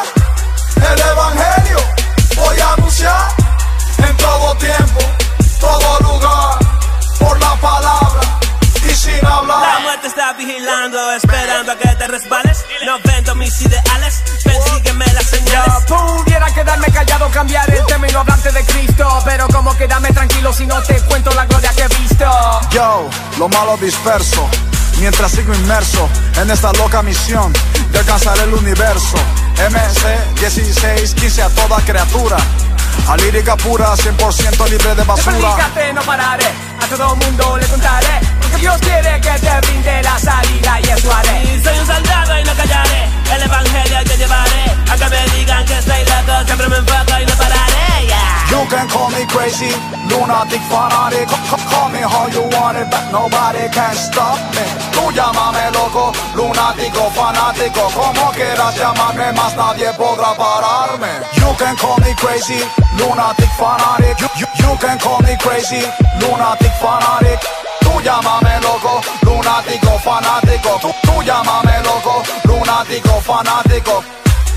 el evangelio. Voy a anunciar en todo tiempo, todo lugar, por la palabra y sin hablar. La muerte está vigilando, esperando a que te resbales. No vendo mis ideales, persígueme las señales. Yo pudiera quedarme callado, cambiar el tema y no hablarte de Cristo. Pero como quedarme tranquilo si no te cuento la gloria que he visto. Yo, lo malo disperso, mientras sigo inmerso en esta loca misión de alcanzar el universo. M C dieciséis quince a toda criatura, a lírica pura, cien por ciento libre de basura. Predícate, no pararé, a todo mundo le contaré. Porque Dios quiere que te brinde la salida y eso haré. Y soy un soldado y no callaré. El evangelio yo llevaré. Aunque me digan que estoy loco, siempre me enfoco y no pararé. Yeah. You can call me crazy, lunatic, fanatic. Call me how you want it, but nobody can stop me. Tú llámame loco, lunático, fanático. Como quieras llamarme, más nadie podrá pararme. You can call me crazy, lunatic, fanatic. You, you, you can call me crazy, lunatic, fanatic. Tú llámame loco, lunático, fanático. Tú, tú llámame loco, lunático, fanático.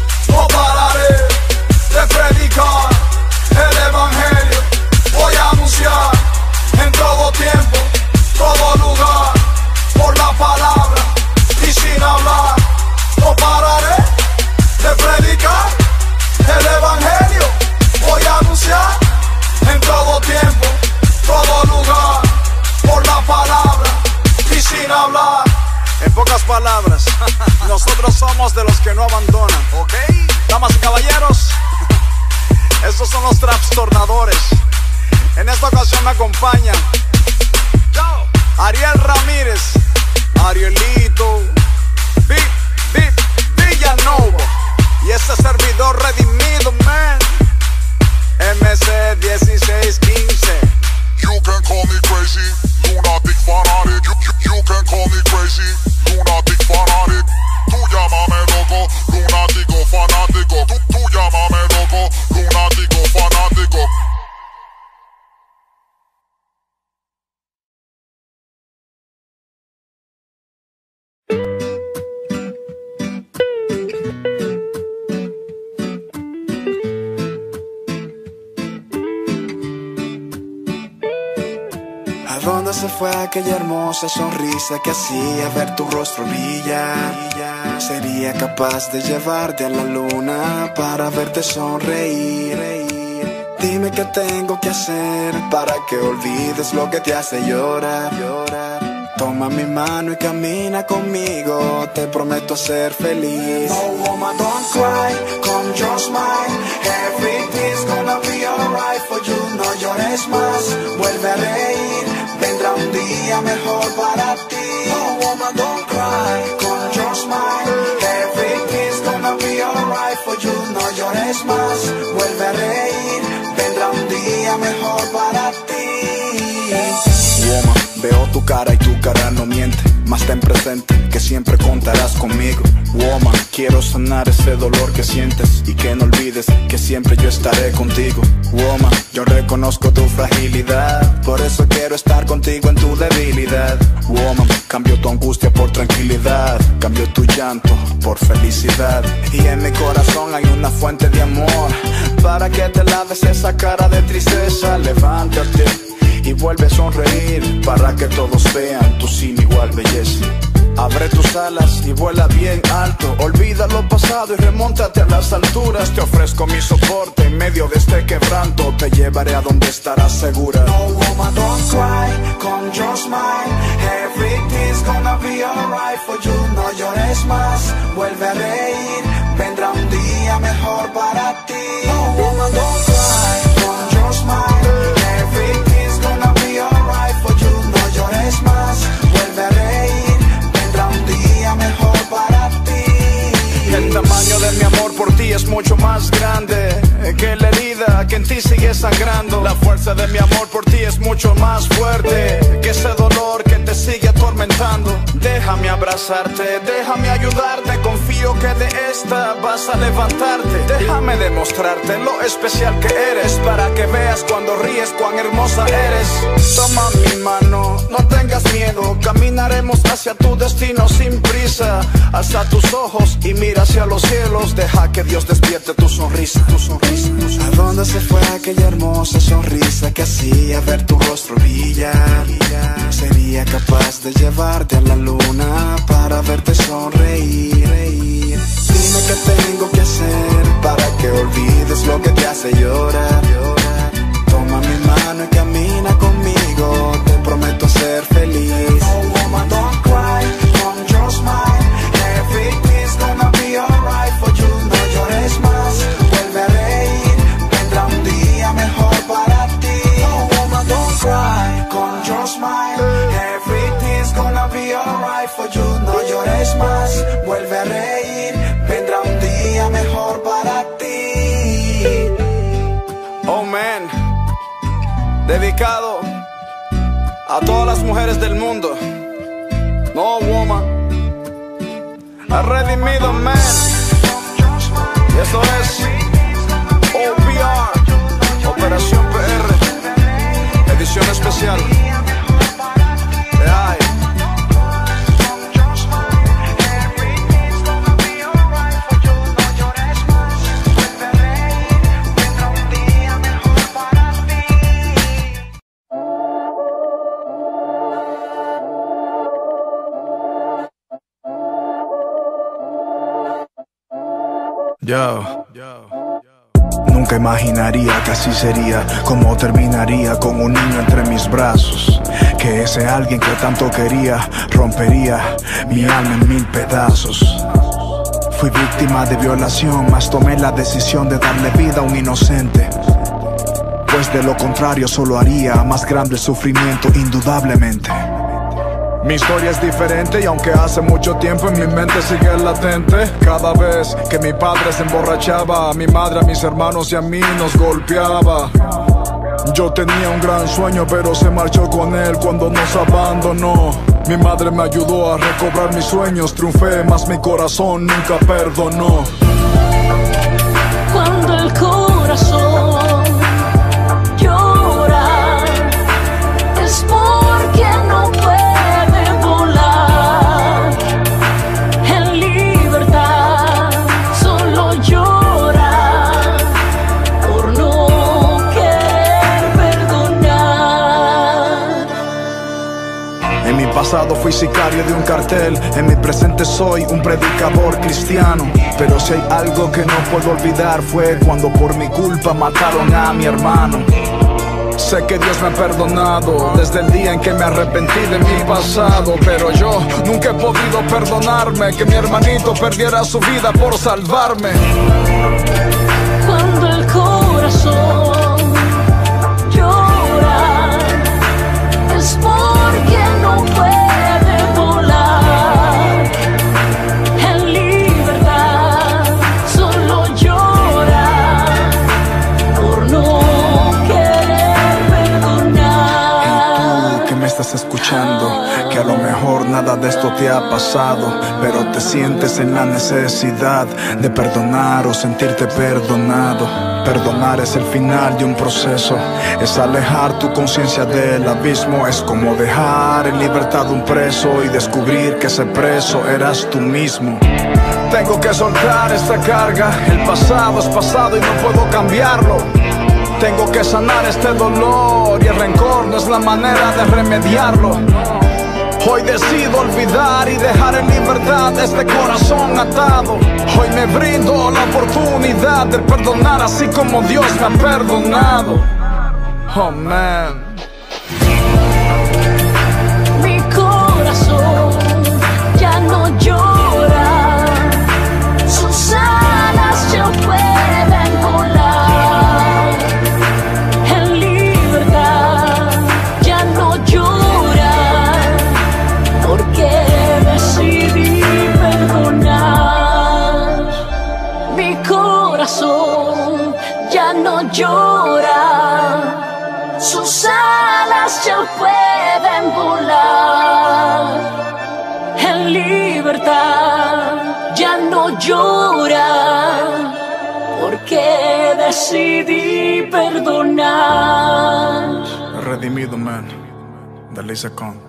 No pararé de predicar el evangelio. Voy a anunciar en todo tiempo, todo lugar, por la palabra y sin hablar. No pararé de predicar el evangelio. Voy a anunciar en todo tiempo, todo lugar, por la palabra y sin hablar. En pocas palabras, nosotros somos de los que no abandonan. ¿Ok? Damas y caballeros, estos son los trastornadores. En esta ocasión me acompañan Ariel Ramírez, Arielito, Big los redimidos, man. M C dieciséis quince. You can call me crazy, lunatic fanatic. You, you, you can call me crazy, lunatic fanatic. Tú llámame loco, lunático fanático. Tú, tú llámame loco, lunático fanático. ¿A dónde se fue aquella hermosa sonrisa que hacía ver tu rostro brillar? Sería capaz de llevarte a la luna para verte sonreír. Dime qué tengo que hacer para que olvides lo que te hace llorar. Toma mi mano y camina conmigo, te prometo ser feliz. No woman, don't cry, come just smile. Everything's gonna be alright for you. No llores más, vuelve a reír. Vendrá un día mejor para ti. No woman, don't cry, come just smile. Everything's gonna be alright for you. No llores más, vuelve a reír. Vendrá un día mejor para ti. Woman, veo tu cara y tu cara no miente. Más ten presente que siempre contarás conmigo. Woman, quiero sanar ese dolor que sientes y que no olvides que siempre yo estaré contigo. Woman, yo reconozco tu fragilidad, por eso quiero estar contigo en tu debilidad. Woman, cambio tu angustia por tranquilidad, cambio tu llanto por felicidad. Y en mi corazón hay una fuente de amor para que te laves esa cara de tristeza. Levántate y vuelve a sonreír para que todos vean tu sin igual belleza. Abre tus alas y vuela bien alto. Olvida lo pasado y remóntate a las alturas. Te ofrezco mi soporte en medio de este quebranto. Te llevaré a donde estarás segura. No woman, don't cry, come just smile. Everything's gonna be alright for you. No llores más, vuelve a reír. Vendrá un día mejor para ti. No woman, don't cry, come just smile. Everything's gonna be alright for you. No llores más, vuelve a reír. Vendrá un día mejor para ti. El tamaño de mi amor por ti es mucho más grande que la herida que en ti sigue sangrando. La fuerza de mi amor por ti es mucho más fuerte que ese dolor que te sigue atormentando. Déjame abrazarte, déjame ayudarte. Confío que de esta vas a levantarte. Déjame demostrarte lo especial que eres, para que veas cuando ríes cuán hermosa eres. Toma mi mano, no tengas miedo. Caminaremos hacia tu destino sin prisa. Alza tus ojos y mira hacia los cielos. Deja que Dios despierte tu sonrisa, tu sonrisa. ¿A dónde se fue aquella hermosa sonrisa que hacía ver tu rostro brillar? Sería capaz de llevarte a la luna para verte sonreír. Dime qué tengo que hacer para que olvides lo que te hace llorar. Toma mi mano y camina conmigo, te prometo ser feliz. No woman, don't cry, come just smile. Everything's gonna be alright for you. No llores más, vuelve a reír. Vendrá un día mejor para ti. No woman, don't cry, come just smile. Everything's gonna be alright for you. No llores más, vuelve a reír. Vendrá un día mejor para ti. Oh man, dedicado a todas las mujeres del mundo. No woman, a redimido man. Y esto es O P R, Operación P R, edición especial. Ay. Yo. Nunca imaginaría que así sería, como terminaría con un niño entre mis brazos. Que ese alguien que tanto quería rompería mi alma en mil pedazos. Fui víctima de violación, mas tomé la decisión de darle vida a un inocente. Pues de lo contrario solo haría más grande el sufrimiento, indudablemente. Mi historia es diferente y aunque hace mucho tiempo en mi mente sigue latente. Cada vez que mi padre se emborrachaba, a mi madre, a mis hermanos y a mí nos golpeaba. Yo tenía un gran sueño pero se marchó con él cuando nos abandonó. Mi madre me ayudó a recobrar mis sueños, triunfé, mas mi corazón nunca perdonó. Cuando el corazón llora es porque no puede volar en libertad, solo llora por no querer perdonar. En mi pasado fui sicario de un cartel, en mi presente soy un predicador cristiano. Pero si hay algo que no puedo olvidar fue cuando por mi culpa mataron a mi hermano. Sé que Dios me ha perdonado desde el día en que me arrepentí de mi pasado, pero yo nunca he podido perdonarme que mi hermanito perdiera su vida por salvarme. Cuando el corazón llora es porque no puede volar en libertad, solo llora por no querer perdonar. Tú que me estás escuchando, que a lo mejor nada de esto te ha pasado, pero te sientes en la necesidad de perdonar o sentirte perdonado. Perdonar es el final de un proceso, es alejar tu conciencia del abismo. Es como dejar en libertad un preso y descubrir que ese preso eras tú mismo. Tengo que soltar esta carga, el pasado es pasado y no puedo cambiarlo. Tengo que sanar este dolor y el rencor no es la manera de remediarlo. Hoy decido olvidar y dejar en libertad este corazón atado. Hoy me brindo la oportunidad de perdonar así como Dios me ha perdonado. Oh man. Mi corazón ya no llora, sus alas ya pueden volar en libertad, ya no llora porque decidí perdonar. Mi corazón ya no llora, sus alas ya pueden volar en libertad, ya no llora porque decidí perdonar. Redimido, man, de Lisa Con.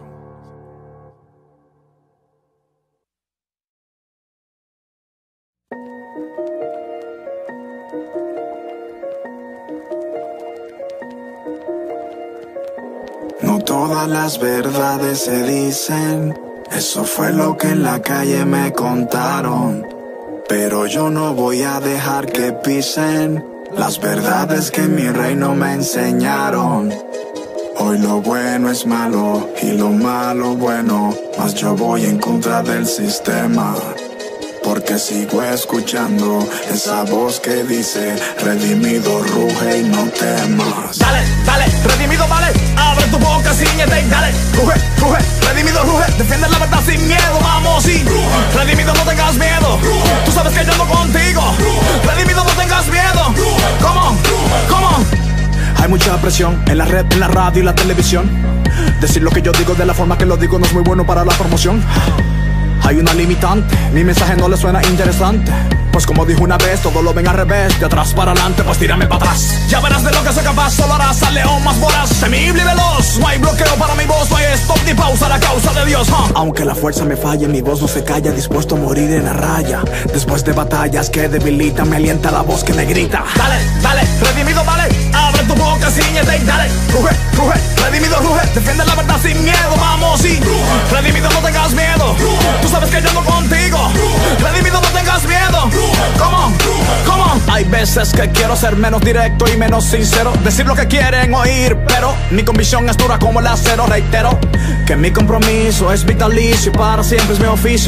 No todas las verdades se dicen, eso fue lo que en la calle me contaron. Pero yo no voy a dejar que pisen las verdades que en mi reino me enseñaron. Hoy lo bueno es malo y lo malo bueno, mas yo voy en contra del sistema. Porque sigo escuchando esa voz que dice: redimido, ruge y no temas. Dale, dale, redimido, vale, abre tu boca, ciñete y dale. Ruge, ruge, redimido, ruge, defiende la verdad sin miedo, vamos y redimido, no tengas miedo, tú sabes que yo ando contigo. Redimido, no tengas miedo, come on, come on. Hay mucha presión en la red, en la radio y la televisión. Decir lo que yo digo de la forma que lo digo no es muy bueno para la promoción. Hay una limitante, mi mensaje no le suena interesante. Pues como dijo una vez, todo lo ven al revés, de atrás para adelante, pues tírame para atrás. Ya verás de lo que soy capaz, solo harás al león más voraz, temible y veloz. No hay bloqueo para mi voz, no hay stop ni pausa, la causa de Dios, huh? Aunque la fuerza me falle, mi voz no se calla, dispuesto a morir en la raya. Después de batallas que debilitan, me alienta la voz que me grita: dale, dale, redimido, vale, abre tu boca, ciñete y dale. Ruge, ruge, redimido, ruge, defiende la verdad sin miedo, vamos y redimido, no tengas miedo, tú sabes que yo ando contigo. Redimido, no tengas miedo, come on, come on. Hay veces que quiero ser menos directo y menos sincero, decir lo que quieren oír, pero mi convicción es dura como el acero. Reitero que mi compromiso es vitalicio, para siempre es mi oficio.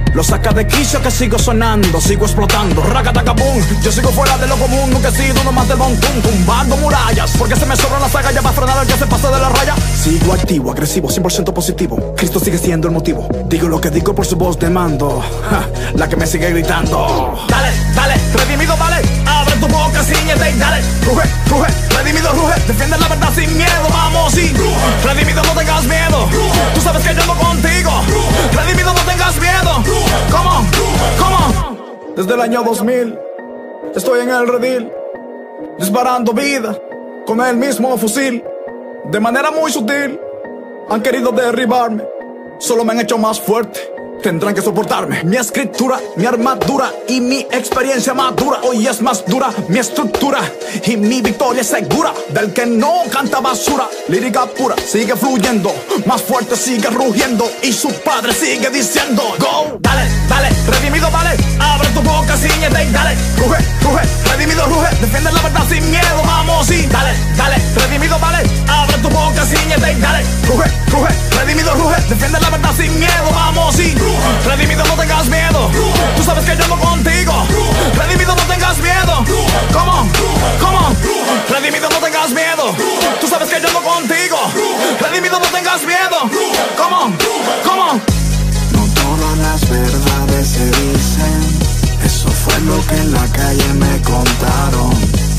Lo saca de quicio que sigo sonando, sigo explotando, racatacabum. Yo sigo fuera de lo común, nunca he sido uno más del montón, tumbando murallas, porque se me sobran las agallas para frenar al que se pasa de la raya. Sigo activo, agresivo, cien por ciento positivo. Cristo sigue siendo el motivo. Digo lo que digo por su voz de mando, ja, la que me sigue gritando. Dale, dale, redimido, vale. Abre tu boca, ciñete y dale. Ruge, ruge, redimido, ruge. Defiende la verdad sin miedo, vamos y redimido, no tengas miedo. Tú sabes que yo ando contigo. Redimido, no tengas miedo. Come on, come on. Desde el año dos mil estoy en el redil, disparando vida con el mismo fusil. De manera muy sutil han querido derribarme, solo me han hecho más fuerte. Tendrán que soportarme. Mi escritura, mi armadura y mi experiencia madura. Hoy es más dura mi estructura y mi victoria es segura. Del que no canta basura, lírica pura sigue fluyendo, más fuerte sigue rugiendo y su padre sigue diciendo go. Dale, dale, redimido, vale. Abre tu boca, ciñete y dale. Ruge, ruge, redimido, ruge. Defiende la verdad sin miedo, vamos y dale, dale, redimido, vale. Abre tu boca, ciñete y dale. Ruge, ruge, redimido, ruge. Defiende la verdad sin miedo, vamos y redimido, no tengas miedo. Tú sabes que yo ando contigo. Redimido, no tengas miedo. Come on, come on. Redimido, no tengas miedo. Tú sabes que yo ando contigo. Redimido, no tengas miedo. Come on, come on. No todas las verdades se dicen. Eso fue lo que en la calle me contaron.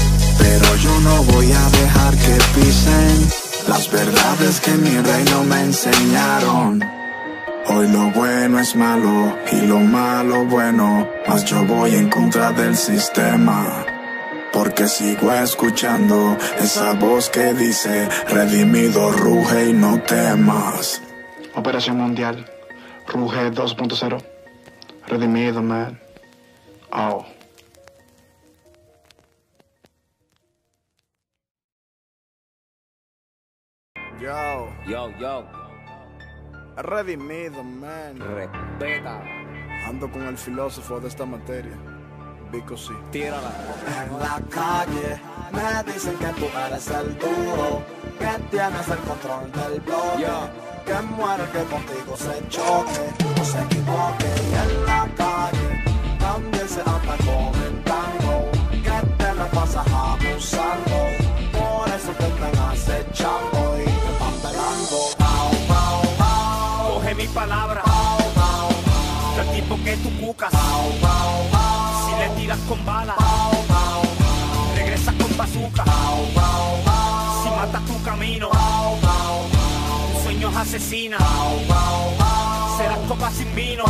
Pero yo no voy a dejar que pisen las verdades que mi reino me enseñaron. Hoy lo bueno es malo y lo malo bueno, mas yo voy en contra del sistema, porque sigo escuchando esa voz que dice redimido, ruge y no temas. Operación Mundial, Ruge dos punto cero, redimido, man. Oh. Yo, yo, yo. Redimido, man. Respeta. Ando con el filósofo de esta materia, Vico sí. Tírala. En la calle me dicen que tú eres el duro, que tienes el control del bloque, yeah. Que muere que contigo se choque o se equivoque. Y en la calle también se anda comentando que te la pasas abusando, por eso te están acechando y te están pelando. Coge mi palabra, que el tipo que tú cucas, si le tiras con bala, regresa con bazooka. Si matas tu camino, tus sueños asesinas, serás copa sin vino,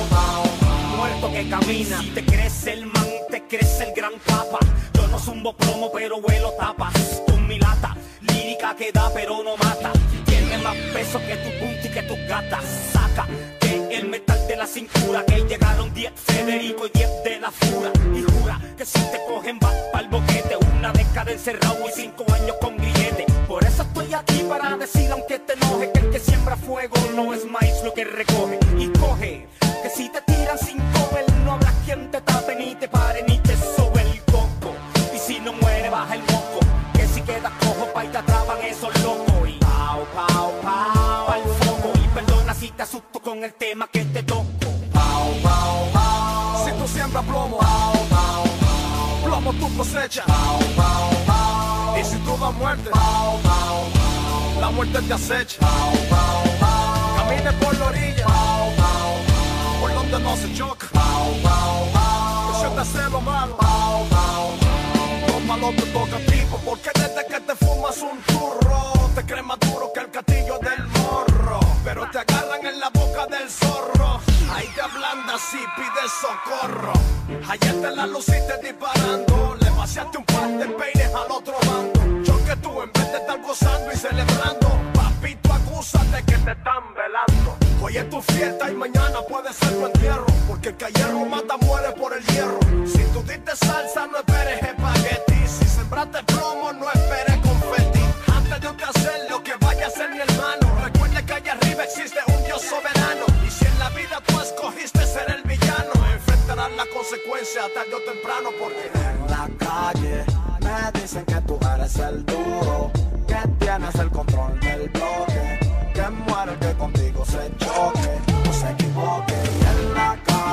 muerto que camina. Si te crees el man, te crees el gran capa. Yo no zumbo plomo pero vuelo tapas con mi lata, lírica que da pero no mata. Tiene más peso que tu punta y que tus gatas. Saca que el metal de la cintura, que llegaron diez Federico y diez de la Fura. Y jura que si te cogen vas pa'l boquete, una década encerrado y cinco años con grillete. Por eso estoy aquí para decir, aunque te enoje, que el que siembra fuego no es maíz lo que recoge. Y coge que si te tiran sin comer, no habrá quien te tape, ni te pare, ni te sobe el coco. Y si no muere baja el moco, que si quedas cojo pa' y te atrapan esos locos. Y pau, pau, pau, al foco. Y perdona si te asusto con el tema que te toco. Pau, pau, pau. Si tú siembras plomo, pau, pau, pau. plomo tu cosecha. Pau, pau, pau. Y si tú das muerte, pau, pau, pau. la muerte te acecha. Pau, pau, pau. Camine por la orilla, pau, pau, por donde no se choca. Pau, pau, pau. Que si te hace lo malo, pau, pau, pau. lo malo te toca a ti, porque desde que te fumas un churro, te crees más duro que el castillo del morro. Pero te agarran en la boca del zorro, ahí te ablandas y pides socorro. Ayer te la luciste disparando, le vaciaste un par de peines al otro bando. Yo que tú en vez de estar gozando y celebrando, papito acusa de que te están velando. Hoy es tu fiesta y mañana puede ser tu entierro, porque el que hierro mata muere por el hierro. Si tú diste salsa no esperes espagueti, si sembraste plomo no esperes confeti. Antes de usted hacer lo que vaya a ser mi hermano, recuerde que allá arriba existe un Dios soberano. Y si en la vida tú escogiste ser el villano, enfrentarás la consecuencia tarde o temprano, porque en la calle me dicen que tú eres el duro, que tienes el control del bloque, que muere el que contigo se choque o se equivoque. Y en la calle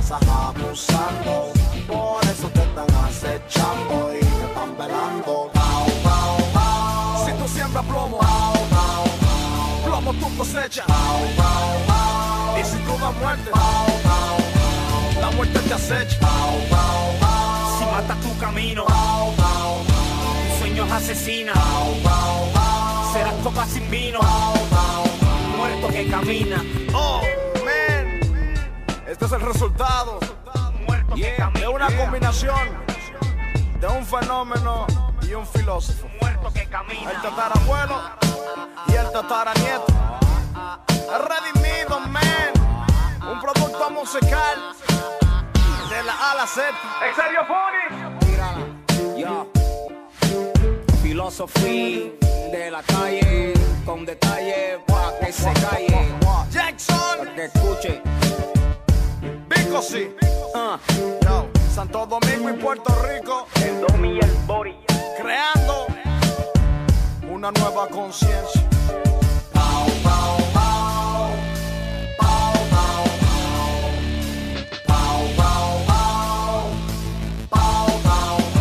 pasas abusando. Por eso te están acechando y te están velando. Pau, pau, pau. Si tú siembras plomo, Pau, pau, pau. plomo tú cosechas. Pau, pau, pau. Y si tú das muerte, Pau, pau, pau. la muerte te acecha. Pau, pau, pau. Si matas tu camino, Pau, pau, pau. tus sueños asesinan. Pau, pau, pau. Serás copa sin vino, Pau, pau, pau. muerto que camina. Oh, man. Este es el resultado Muerto que yeah, camina. de una combinación de un fenómeno y un filósofo. Muerto que camina. El tatarabuelo y el tataranieto. Redimido, man. Un producto musical de la A a la Z. ¿En serio, Funny? Yo, filosofía de la calle, con detalle pa' que se calle, Jackson, pa' que escuche. Vico, sí. Uh. Yo, Santo Domingo y Puerto Rico, El Domi y el Bori. creando una nueva conciencia. Pau, pau, pau. Pau, pau, pau. Pau, pau, pau. Pau, pau, pau.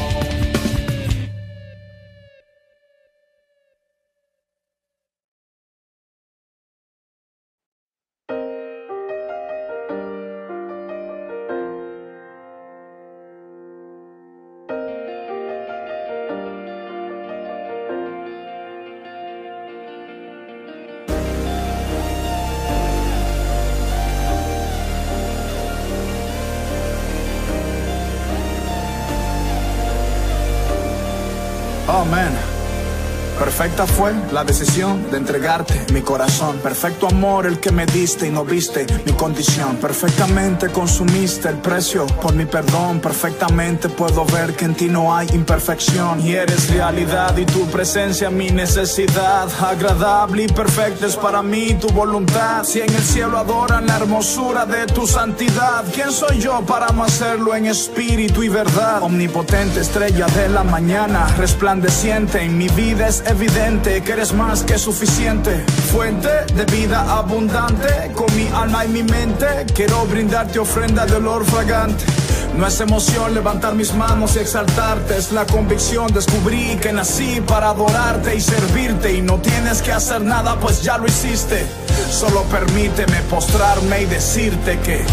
Oh man, perfecta fue la decisión de entregarte mi corazón. Perfecto amor el que me diste y no viste mi condición. Perfectamente consumiste el precio por mi perdón. Perfectamente puedo ver que en ti no hay imperfección. Y eres realidad y tu presencia mi necesidad. Agradable y perfecta es para mí tu voluntad. Si en el cielo adoran la hermosura de tu santidad, ¿quién soy yo para no hacerlo en espíritu y verdad? Omnipotente estrella de la mañana, resplandeciente en mi vida es evidente que eres más que suficiente. Fuente de vida abundante, con mi alma y mi mente quiero brindarte ofrenda de olor fragante. No es emoción levantar mis manos y exaltarte, es la convicción, descubrí que nací para adorarte y servirte. Y no tienes que hacer nada pues ya lo hiciste, solo permíteme postrarme y decirte que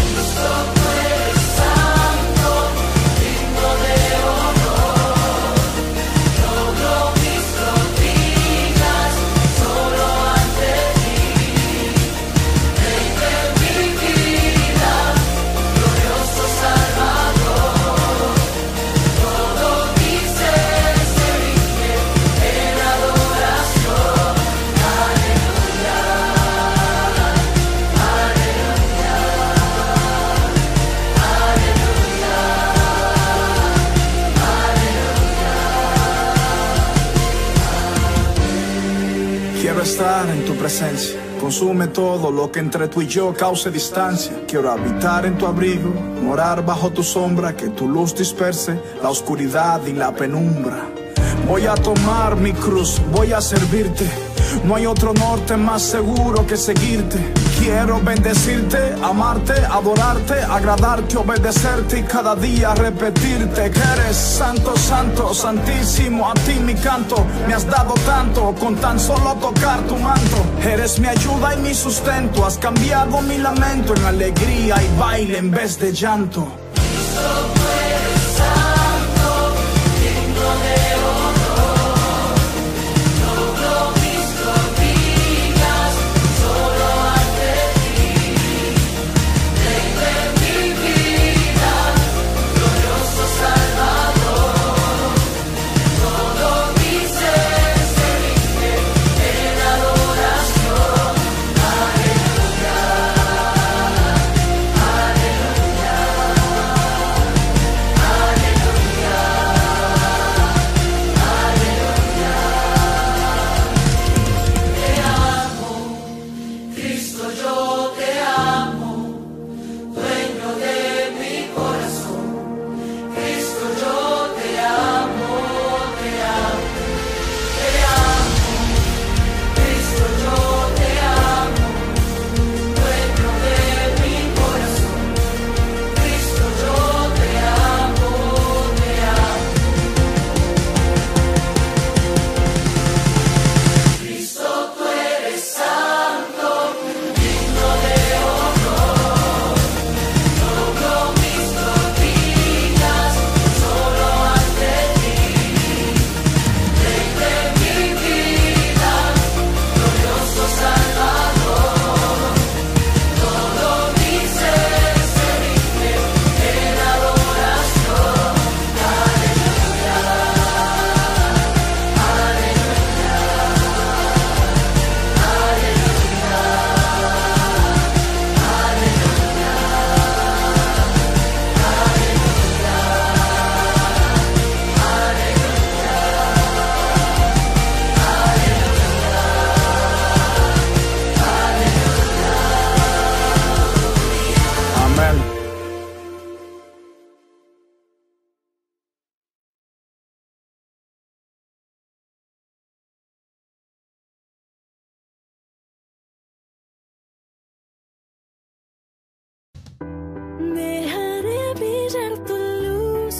quiero estar en tu presencia. Consume todo lo que entre tú y yo cause distancia. Quiero habitar en tu abrigo, morar bajo tu sombra, que tu luz disperse la oscuridad y la penumbra. Voy a tomar mi cruz, voy a servirte. No hay otro norte más seguro que seguirte. Quiero bendecirte, amarte, adorarte, agradarte, obedecerte y cada día repetirte que eres santo, santo, santísimo. A ti mi canto, me has dado tanto con tan solo tocar tu manto. Eres mi ayuda y mi sustento, has cambiado mi lamento en alegría y baile en vez de llanto.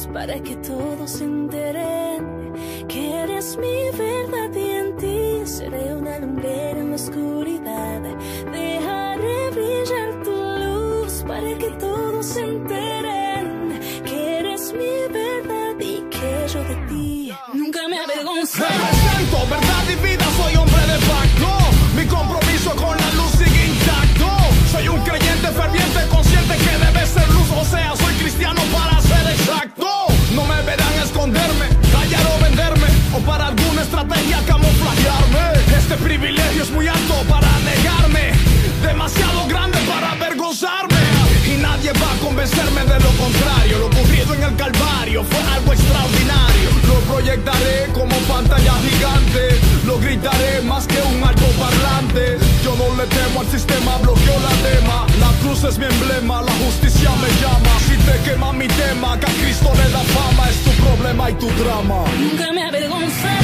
para que todos se enteren que eres mi verdad y en ti seré una lumbrera en la oscuridad. Dejaré brillar tu luz para que todos se enteren que eres mi verdad y que yo de ti nunca me avergonzaré. Represento verdad y vida, soy hombre de pacto. Mi compromiso con la luz sigue intacto. Soy un creyente ferviente, consciente que debe ser luz. O sea, soy cristiano para ser exacto. No me verán esconderme, callar o venderme, o para alguna estrategia camuflajearme. Este privilegio es muy alto para negarme, demasiado grande para avergonzarme. Y nadie va a convencerme de lo contrario. Lo ocurrido en el Calvario fue algo extraordinario. Lo proyectaré como pantalla gigante, lo gritaré más que un altoparlante. Yo no le temo al sistema, bloqueo la tema. La cruz es mi emblema, la justicia me llama. Si te quema mi tema, que a Cristo le da fama, es tu problema y tu drama. Nunca me avergonzaré.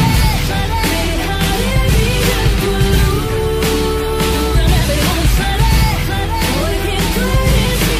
Dejaré brillar tu luz. Nunca me avergonzaré, porque tú eres mi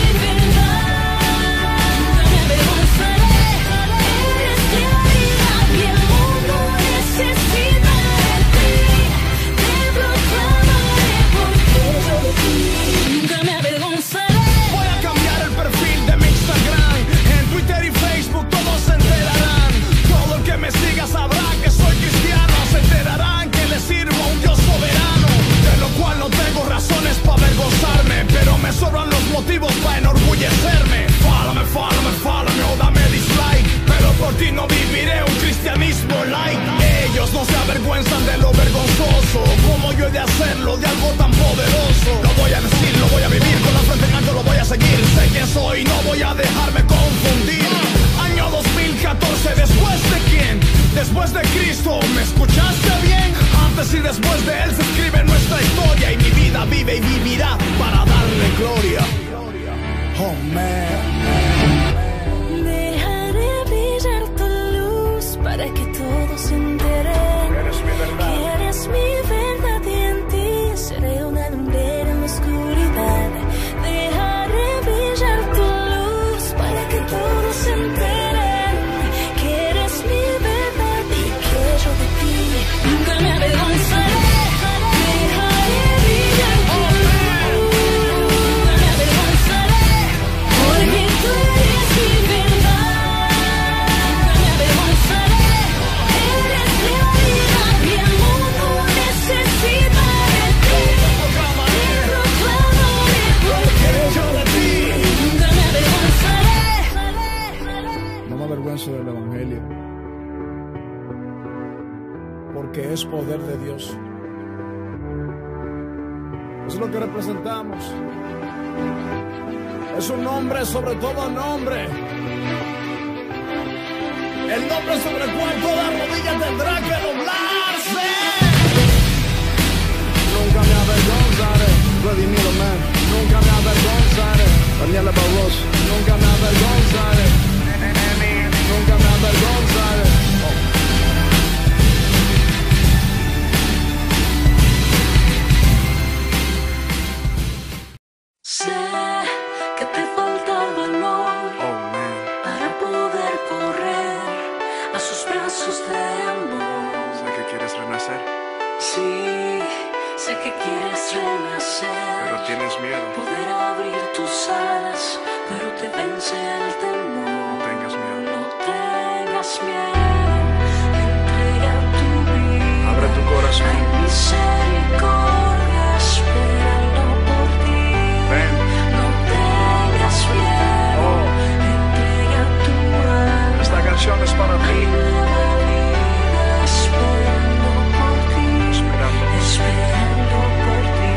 verdad. Nunca me avergonzaré. Eres claridad y el mundo necesita de ti. Te proclamaré porque yo de ti nunca me avergonzaré. Voy a cambiar el perfil de mi Instagram. En Twitter y Facebook todos se enterarán. Todo el que me siga sabrá que soy cristiano. Se enterarán que le sirvo a un Dios soberano, de lo cual no tengo razones para avergonzarme, pero me sobran los motivos para enorgullecerme. Fálame, fálame, fálame o dame dislike, pero por ti no viviré un cristianismo light. Ellos no se avergüenzan de lo vergonzoso, como yo he de hacerlo de algo tan poderoso. Lo voy a decir, lo voy a vivir, con la frente en alto lo voy a seguir. Sé quién soy, no voy a dejarme confundir. Año dos mil catorce, ¿después de quién? Después de Cristo, ¿me escuchaste bien? Antes y después de Él se escribe nuestra historia, y mi vida vive y vivirá para darle gloria. Oh man. Dejaré brillar tu luz para que todos se enteren que eres mi verdad y en ti seré una lumbrera en la oscuridad. Dejaré brillar tu luz para que todos se enteren que eres mi verdad y que yo de ti nunca me avergonzaré. Dejaré brillar tu luz, nunca me avergonzaré, porque tú eres mi verdad. Nunca me avergonzaré. Eres realidad y el mundo necesita de ti. Te proclamaré porque yo de ti nunca me avergonzaré. No me avergüenzo del Evangelio, porque es poder de Dios. Es lo que representamos. Es un nombre sobre todo nombre. El nombre sobre el cual toda rodilla tendrá que doblarse. Nunca me avergonzaré. Redimido man. Nunca me avergonzaré. Daniela Barros. Nunca me avergonzaré. Nunca me avergonzaré. Oh. Sé que te falta valor para poder correr a sus brazos de amor. Sé que quieres renacer, Sí, sé que quieres renacer, pero tienes miedo. poder abrir tus alas, pero te vence el temor. No tengas miedo. No tengas miedo, entrega tu vida. Abre tu corazón. Hay misericordia esperando por ti. Ven. No tengas miedo, entrega tu alma. Esta canción es para ti. Hay nueva vida esperando por ti. Esperando. Esperando por ti.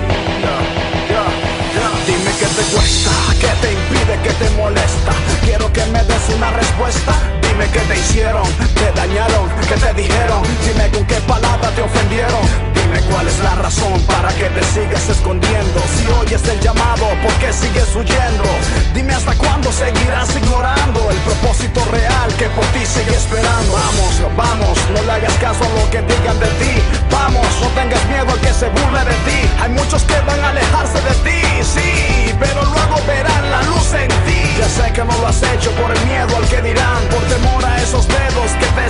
Dime qué te cuesta, qué te impide, qué te molesta. Quiero que me des una respuesta. Dime qué te hicieron, te dañaron, qué te dijeron. Dime con qué palabra te ofendieron. Dime cuál es la razón para que te sigas escondiendo. Si oyes el llamado, ¿por qué sigues huyendo? Dime hasta cuándo seguirás ignorando el propósito real que por ti sigue esperando. Vamos, vamos, no le hagas caso a lo que digan de ti. Vamos, no tengas miedo al que se burle de ti. Hay muchos que van a alejarse de ti, sí, pero luego verán la luz en ti. Ya sé que no lo has hecho por el miedo al que dirán, por temor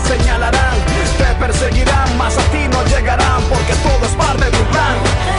señalarán, te perseguirán, mas a ti no llegarán, porque todo es parte de un plan.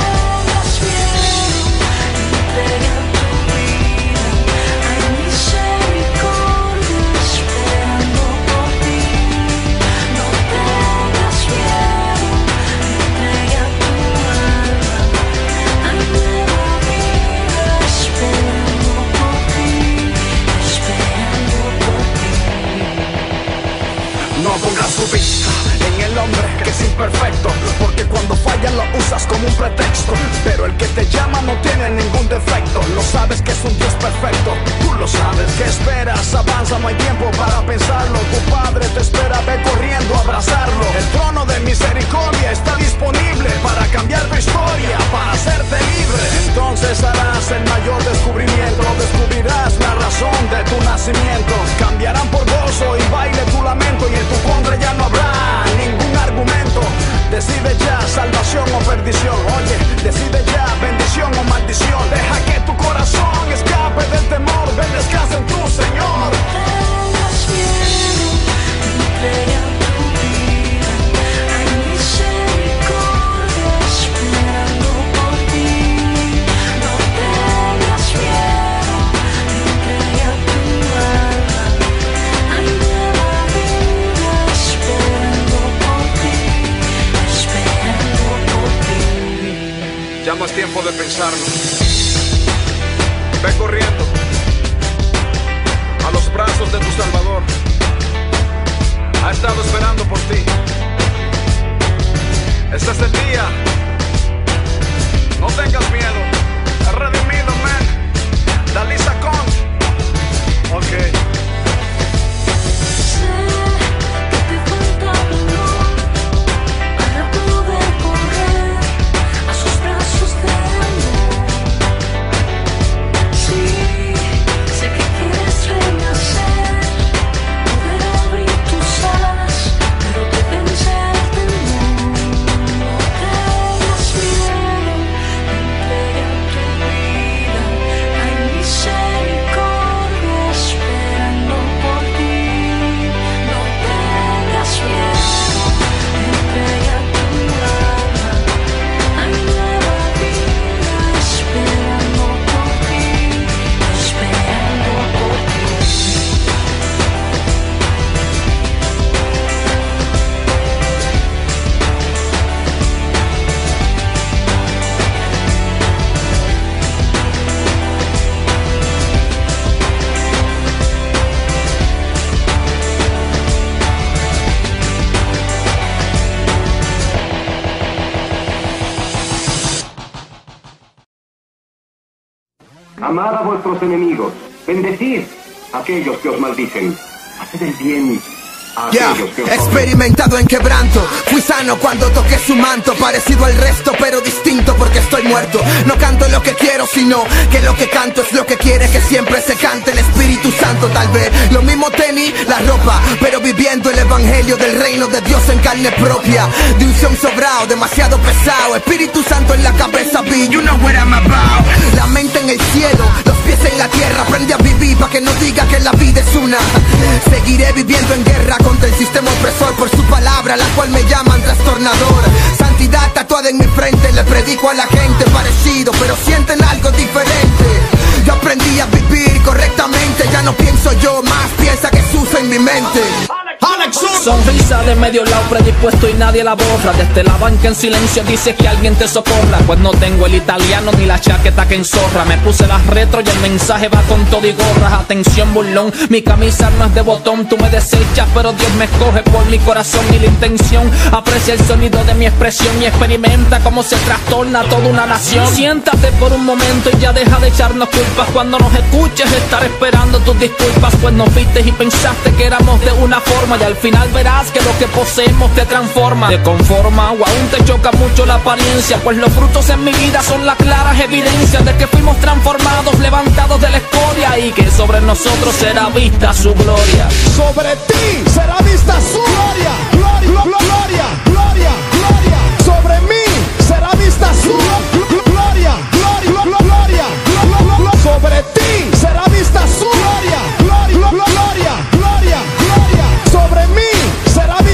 No pongas tu vista en el hombre que es imperfecto, porque cuando fallan lo usas como un pretexto. Pero el que te llama no tiene ningún defecto, lo sabes que es un Dios perfecto, tú lo sabes. ¿Qué esperas? Avanza, no hay tiempo para pensarlo. Tu padre te espera, ve corriendo a abrazarlo. El trono de misericordia está disponible para cambiar tu historia, para hacerte libre. Entonces harás el mayor descubrimiento, descubrirás la razón de tu nacimiento. Cambiarán por gozo y baile tu lamento, y en tu contra ya no habrá ningún argumento. Decide ya salvación o perdición. Oye, decide ya bendición o maldición. Deja que tu corazón escape del temor. Ven, descansa en tu Señor. No tengas miedo, entrega tu vida. Hay misericordia esperando por ti. No tengas miedo, entrega tu alma. Hay nueva vida esperando por ti, esperando por ti. Ya no es tiempo de pensarlo. Ve corriendo a los brazos de tu Salvador. Ha estado esperando por ti. Este es el día. No tengas miedo. Has redimido, man. Dalisa Conch. Ok. Sé que te falta valor para poder correr a sus brazos de amor. Sí, sé que quieres renacer, poder abrir tus alas, pero te vence el temor. No tengas miedo, entrega tu vida. Hay misericordia esperando por ti. No tengas miedo, entrega tu alma. Hay nueva vida esperando por ti, esperando por ti. Amad a vuestros enemigos, bendecid a aquellos que os maldicen, haced el bien a Ya, aquellos que os experimentado en quebranto. Fui sano cuando toqué su manto. Parecido al resto pero distinto porque estoy muerto. No canto lo que quiero sino que lo que canto es lo que quiere que siempre se cante el Espíritu Santo. Tal vez lo mismo tenis, la ropa, pero viviendo el evangelio del reino de Dios en carne propia. De unción sobrado, demasiado pesado. Espíritu Santo en la cabeza, be, you know what I'm about. La mente en el cielo, los pies en la tierra. Aprende a vivir para que no diga que la vida es una. Seguiré viviendo en guerra contra el sistema opresor por su palabra, la cual me llaman trastornador. Santidad tatuada en mi frente, le predico a la gente parecido, pero sienten algo diferente. Yo aprendí a vivir correctamente, ya no pienso yo más, piensa Jesús en mi mente. Sonrisa de medio lado predispuesto y nadie la borra. Desde la banca en silencio dice que alguien te socorra. Pues no tengo el italiano ni la chaqueta que enzorra. Me puse las retro y el mensaje va con todo y gorras. Atención burlón, mi camisa no es de botón. Tú me desechas pero Dios me escoge por mi corazón y la intención. Aprecia el sonido de mi expresión y experimenta cómo se trastorna toda una nación. Siéntate por un momento y ya deja de echarnos culpas. Cuando nos escuches estar esperando tus disculpas. Pues nos viste y pensaste que éramos de una forma y al final verás que lo que poseemos te transforma. Te conforma o aún te choca mucho la apariencia, pues los frutos en mi vida son las claras evidencias de que fuimos transformados, levantados de la escoria y que sobre nosotros será vista su gloria. Sobre ti será vista su gloria, gloria, gloria, gloria, gloria. Sobre mí será vista su gloria, gloria, gloria, gloria. Sobre ti será vista su gloria, gloria, gloria, gloria, gloria. Sobre mí será vista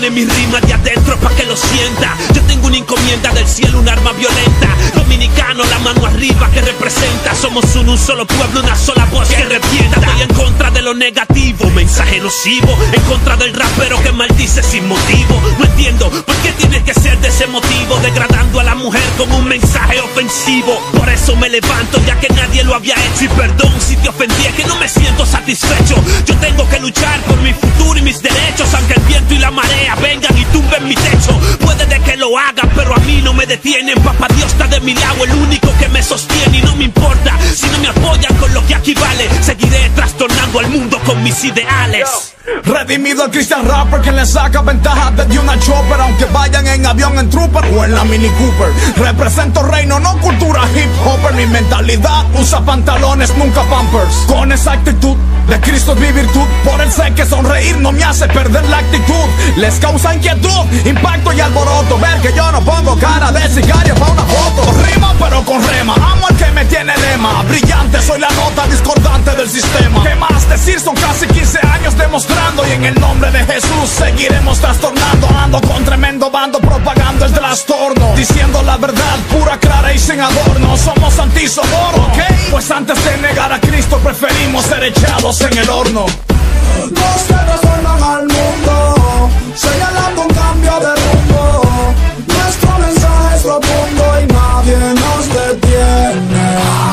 viene mi rima de adentro pa' que lo sienta. Yo tengo una encomienda del cielo, un arma violenta. Dominicano, la mano arriba que representa. Somos un, un solo pueblo, una sola voz que revienta. Estoy en contra de lo negativo, mensaje nocivo. En contra del rapero que maldice sin motivo. No entiendo por qué tiene que ser de ese motivo, degradando a la mujer con un mensaje ofensivo. Por eso me levanto ya que nadie lo había hecho. Y perdón si te ofendí, es que no me siento satisfecho. Yo tengo que luchar por mi futuro y mis derechos, aunque el viento y la marea vengan y tumben mi techo. Puede de que lo hagan, pero a mí no me detienen. Papá Dios está de mi lado, el único que me sostiene. Y no me importa si no me apoyan con lo que aquí vale. Seguiré trastornando al mundo con mis ideales. Redimido el Christian rapper que le saca ventaja desde una chopper, aunque vayan en avión, en trooper o en la Mini Cooper. Represento reino, no cultura hip hopper. Mi mentalidad usa pantalones, nunca pampers. Con esa actitud de Cristo es mi virtud. Por él sé que sonreír no me hace perder la actitud. Les causa inquietud, impacto y alboroto ver que yo no pongo cara de sicario pa' una foto. Rima pero con rema, amo al que me tiene lema. Brillante, soy la nota discordante del sistema. ¿Qué más decir? Son casi quince años demostrando. Y en el nombre de Jesús seguiremos trastornando. Ando con tremendo bando propagando el trastorno, diciendo la verdad pura, clara y sin adorno. Somos antisoborno, ¿ok? Pues antes de negar a Cristo preferimos ser echados en el horno. Los que trastornan al mundo, señalando un cambio de rumbo. Nuestro mensaje es profundo y nadie nos detiene.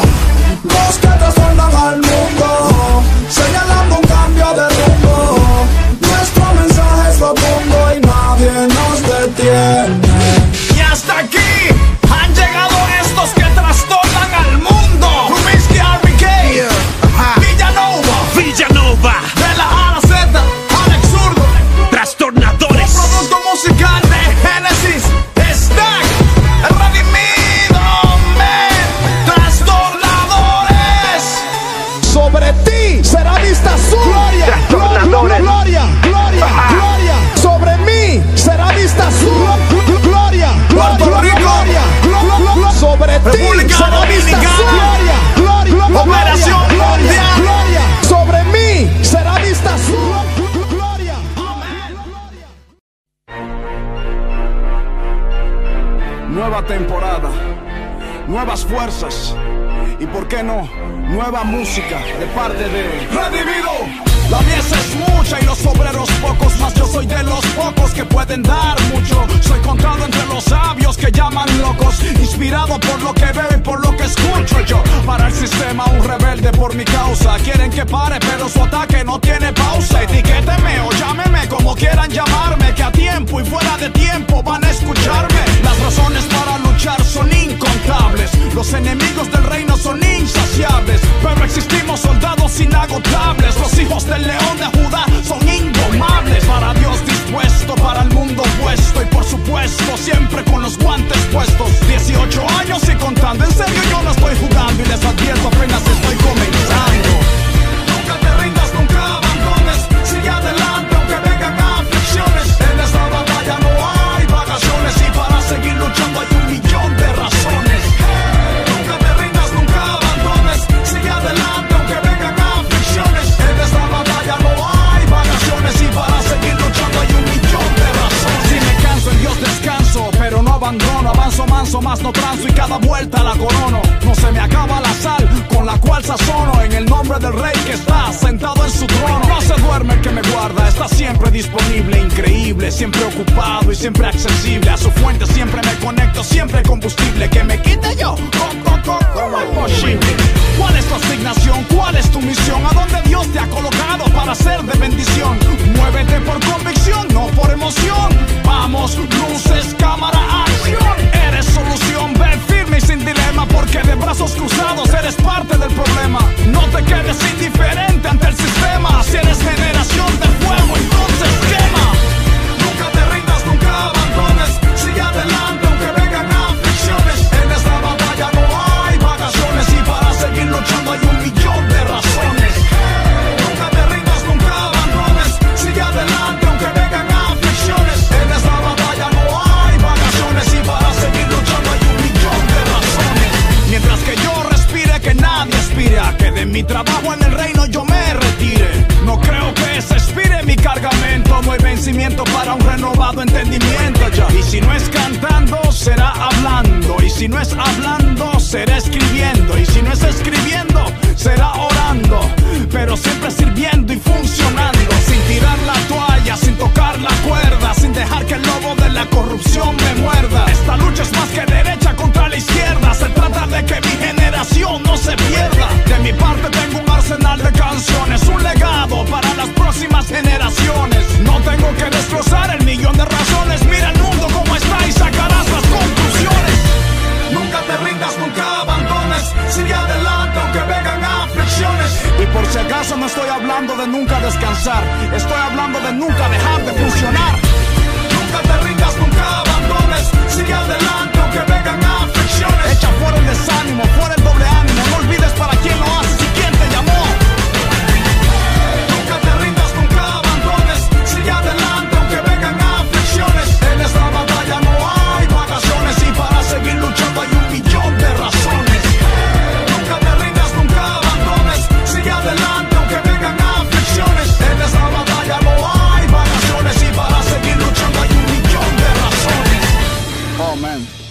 Los que trastornan al mundo, señalando un cambio de rumbo. Nuestro mensaje es profundo y nadie nos detiene. Y hasta aquí han llegado estos que trastornan al mundo. Rubinsky, R B K, Villanova, Villanova, de la A a la Z, Alex Zurdo, trastornadores. Un producto musical de Genesis, Stack, Redimido, man, trastornadores. Sobre ti será vista su gloria, gloria, gloria, gloria, gloria. Sobre mí será vista su gloria, Puerto Rico, gloria. Sobre ti será vista su gloria, gloria, Operación Mundial, gloria. Sobre mí será vista su gloria. Nueva temporada, nuevas fuerzas y, ¿por qué no?, nueva música de parte de Redimido. La mies es mucha y los obreros pocos, mas yo soy de los pocos que pueden dar mucho. Soy contado entre los sabios que llaman locos, inspirado por lo que veo y por lo que escucho. Yo para el sistema un rebelde por mi causa. Quieren que pare pero su ataque no tiene pausa. Etiquéteme o llámeme como quieran llamarme, que a tiempo y fuera de tiempo van a escucharme. Las razones para luchar son incontables, los enemigos del reino son insaciables, pero existimos soldados inagotables. Los hijos del león de Judá son indomables. Para Dios dispuesto, para el mundo puesto, y por supuesto siempre con los guantes puestos. Dieciocho años y contando, en serio yo no estoy jugando, y les advierto apenas estoy comenzando. Nunca te rindas, nunca abandones, sigue adelante aunque vengan aflicciones. En esta batalla no hay vacaciones, y para seguir luchando hay un millón de razones. Nunca te rindas, nunca abandones, sigue adelante aunque vengan aflicciones. En esta batalla no hay vacaciones, y para seguir luchando hay un millón de razones. Si me canso en Dios descanso, pero no abandono. Avanzo manso, más no transo, y cada vuelta la corono. No se me acaba la sal con la cual sazono, en el nombre del rey que está sentado en su trono. No se duerme el que me guarda, está siempre disponible, increíble, siempre ocupado y siempre accesible. A su fuente siempre me conecto, siempre combustible. Que me quite yo, ¿cómo es posible? ¿Cuál es tu asignación? ¿Cuál es tu misión? ¿A dónde Dios te ha colocado para ser de bendición? Muévete por convicción, no por emoción. Vamos, luces, cámara, acción. Eres solución, ve firme y sin dilema, porque de brazos cruzados eres parte del problema. No te quedes indiferente ante el sistema. Si eres generación de fuego, entonces quema. Nunca te rindas, nunca abandones, sigue adelante aunque vengan aflicciones. En esta batalla no hay vacaciones, y para seguir luchando hay un millón de razones. Nunca te rindas, nunca abandones, sigue adelante aunque vengan aflicciones. seguimiento ya. Y si no es cantando, será hablando. Y si no es hablando, será escribiendo. Y si no es escribiendo, será orando. Pero siempre sirviendo y funcionando. Sin tirar la toalla, sin tocar la cuerda, sin dejar que el lobo de la corrupción me muerda. Esta lucha es más que derecha contra la izquierda. Se trata de que mi generación no se pierda. De mi parte tengo un arsenal de canciones, un legado para las próximas generaciones. No tengo que destrozar el millón de razones. Mira el mundo como está y sacarás las conclusiones. Nunca te rindas, nunca abandones. Sigue adelante aunque vengan aflicciones. Y por si acaso no estoy hablando de nunca descansar, estoy hablando de nunca dejar de funcionar. Nunca te rindas, nunca abandones. Sigue adelante aunque vengan aflicciones. Echa fuera el desánimo, fuera el doble ánimo. No olvides para quién lo haces y quién te llamó. Nunca te rindas, nunca abandones. Sigue adelante aunque vengan aflicciones. En esta batalla no hay vacaciones y para seguir luchando hay un millón de razones. Nunca te rindas, nunca abandones. Sigue adelante aunque vengan aflicciones. En esta batalla no hay vacaciones y para seguir luchando hay un millón de razones. Oh man.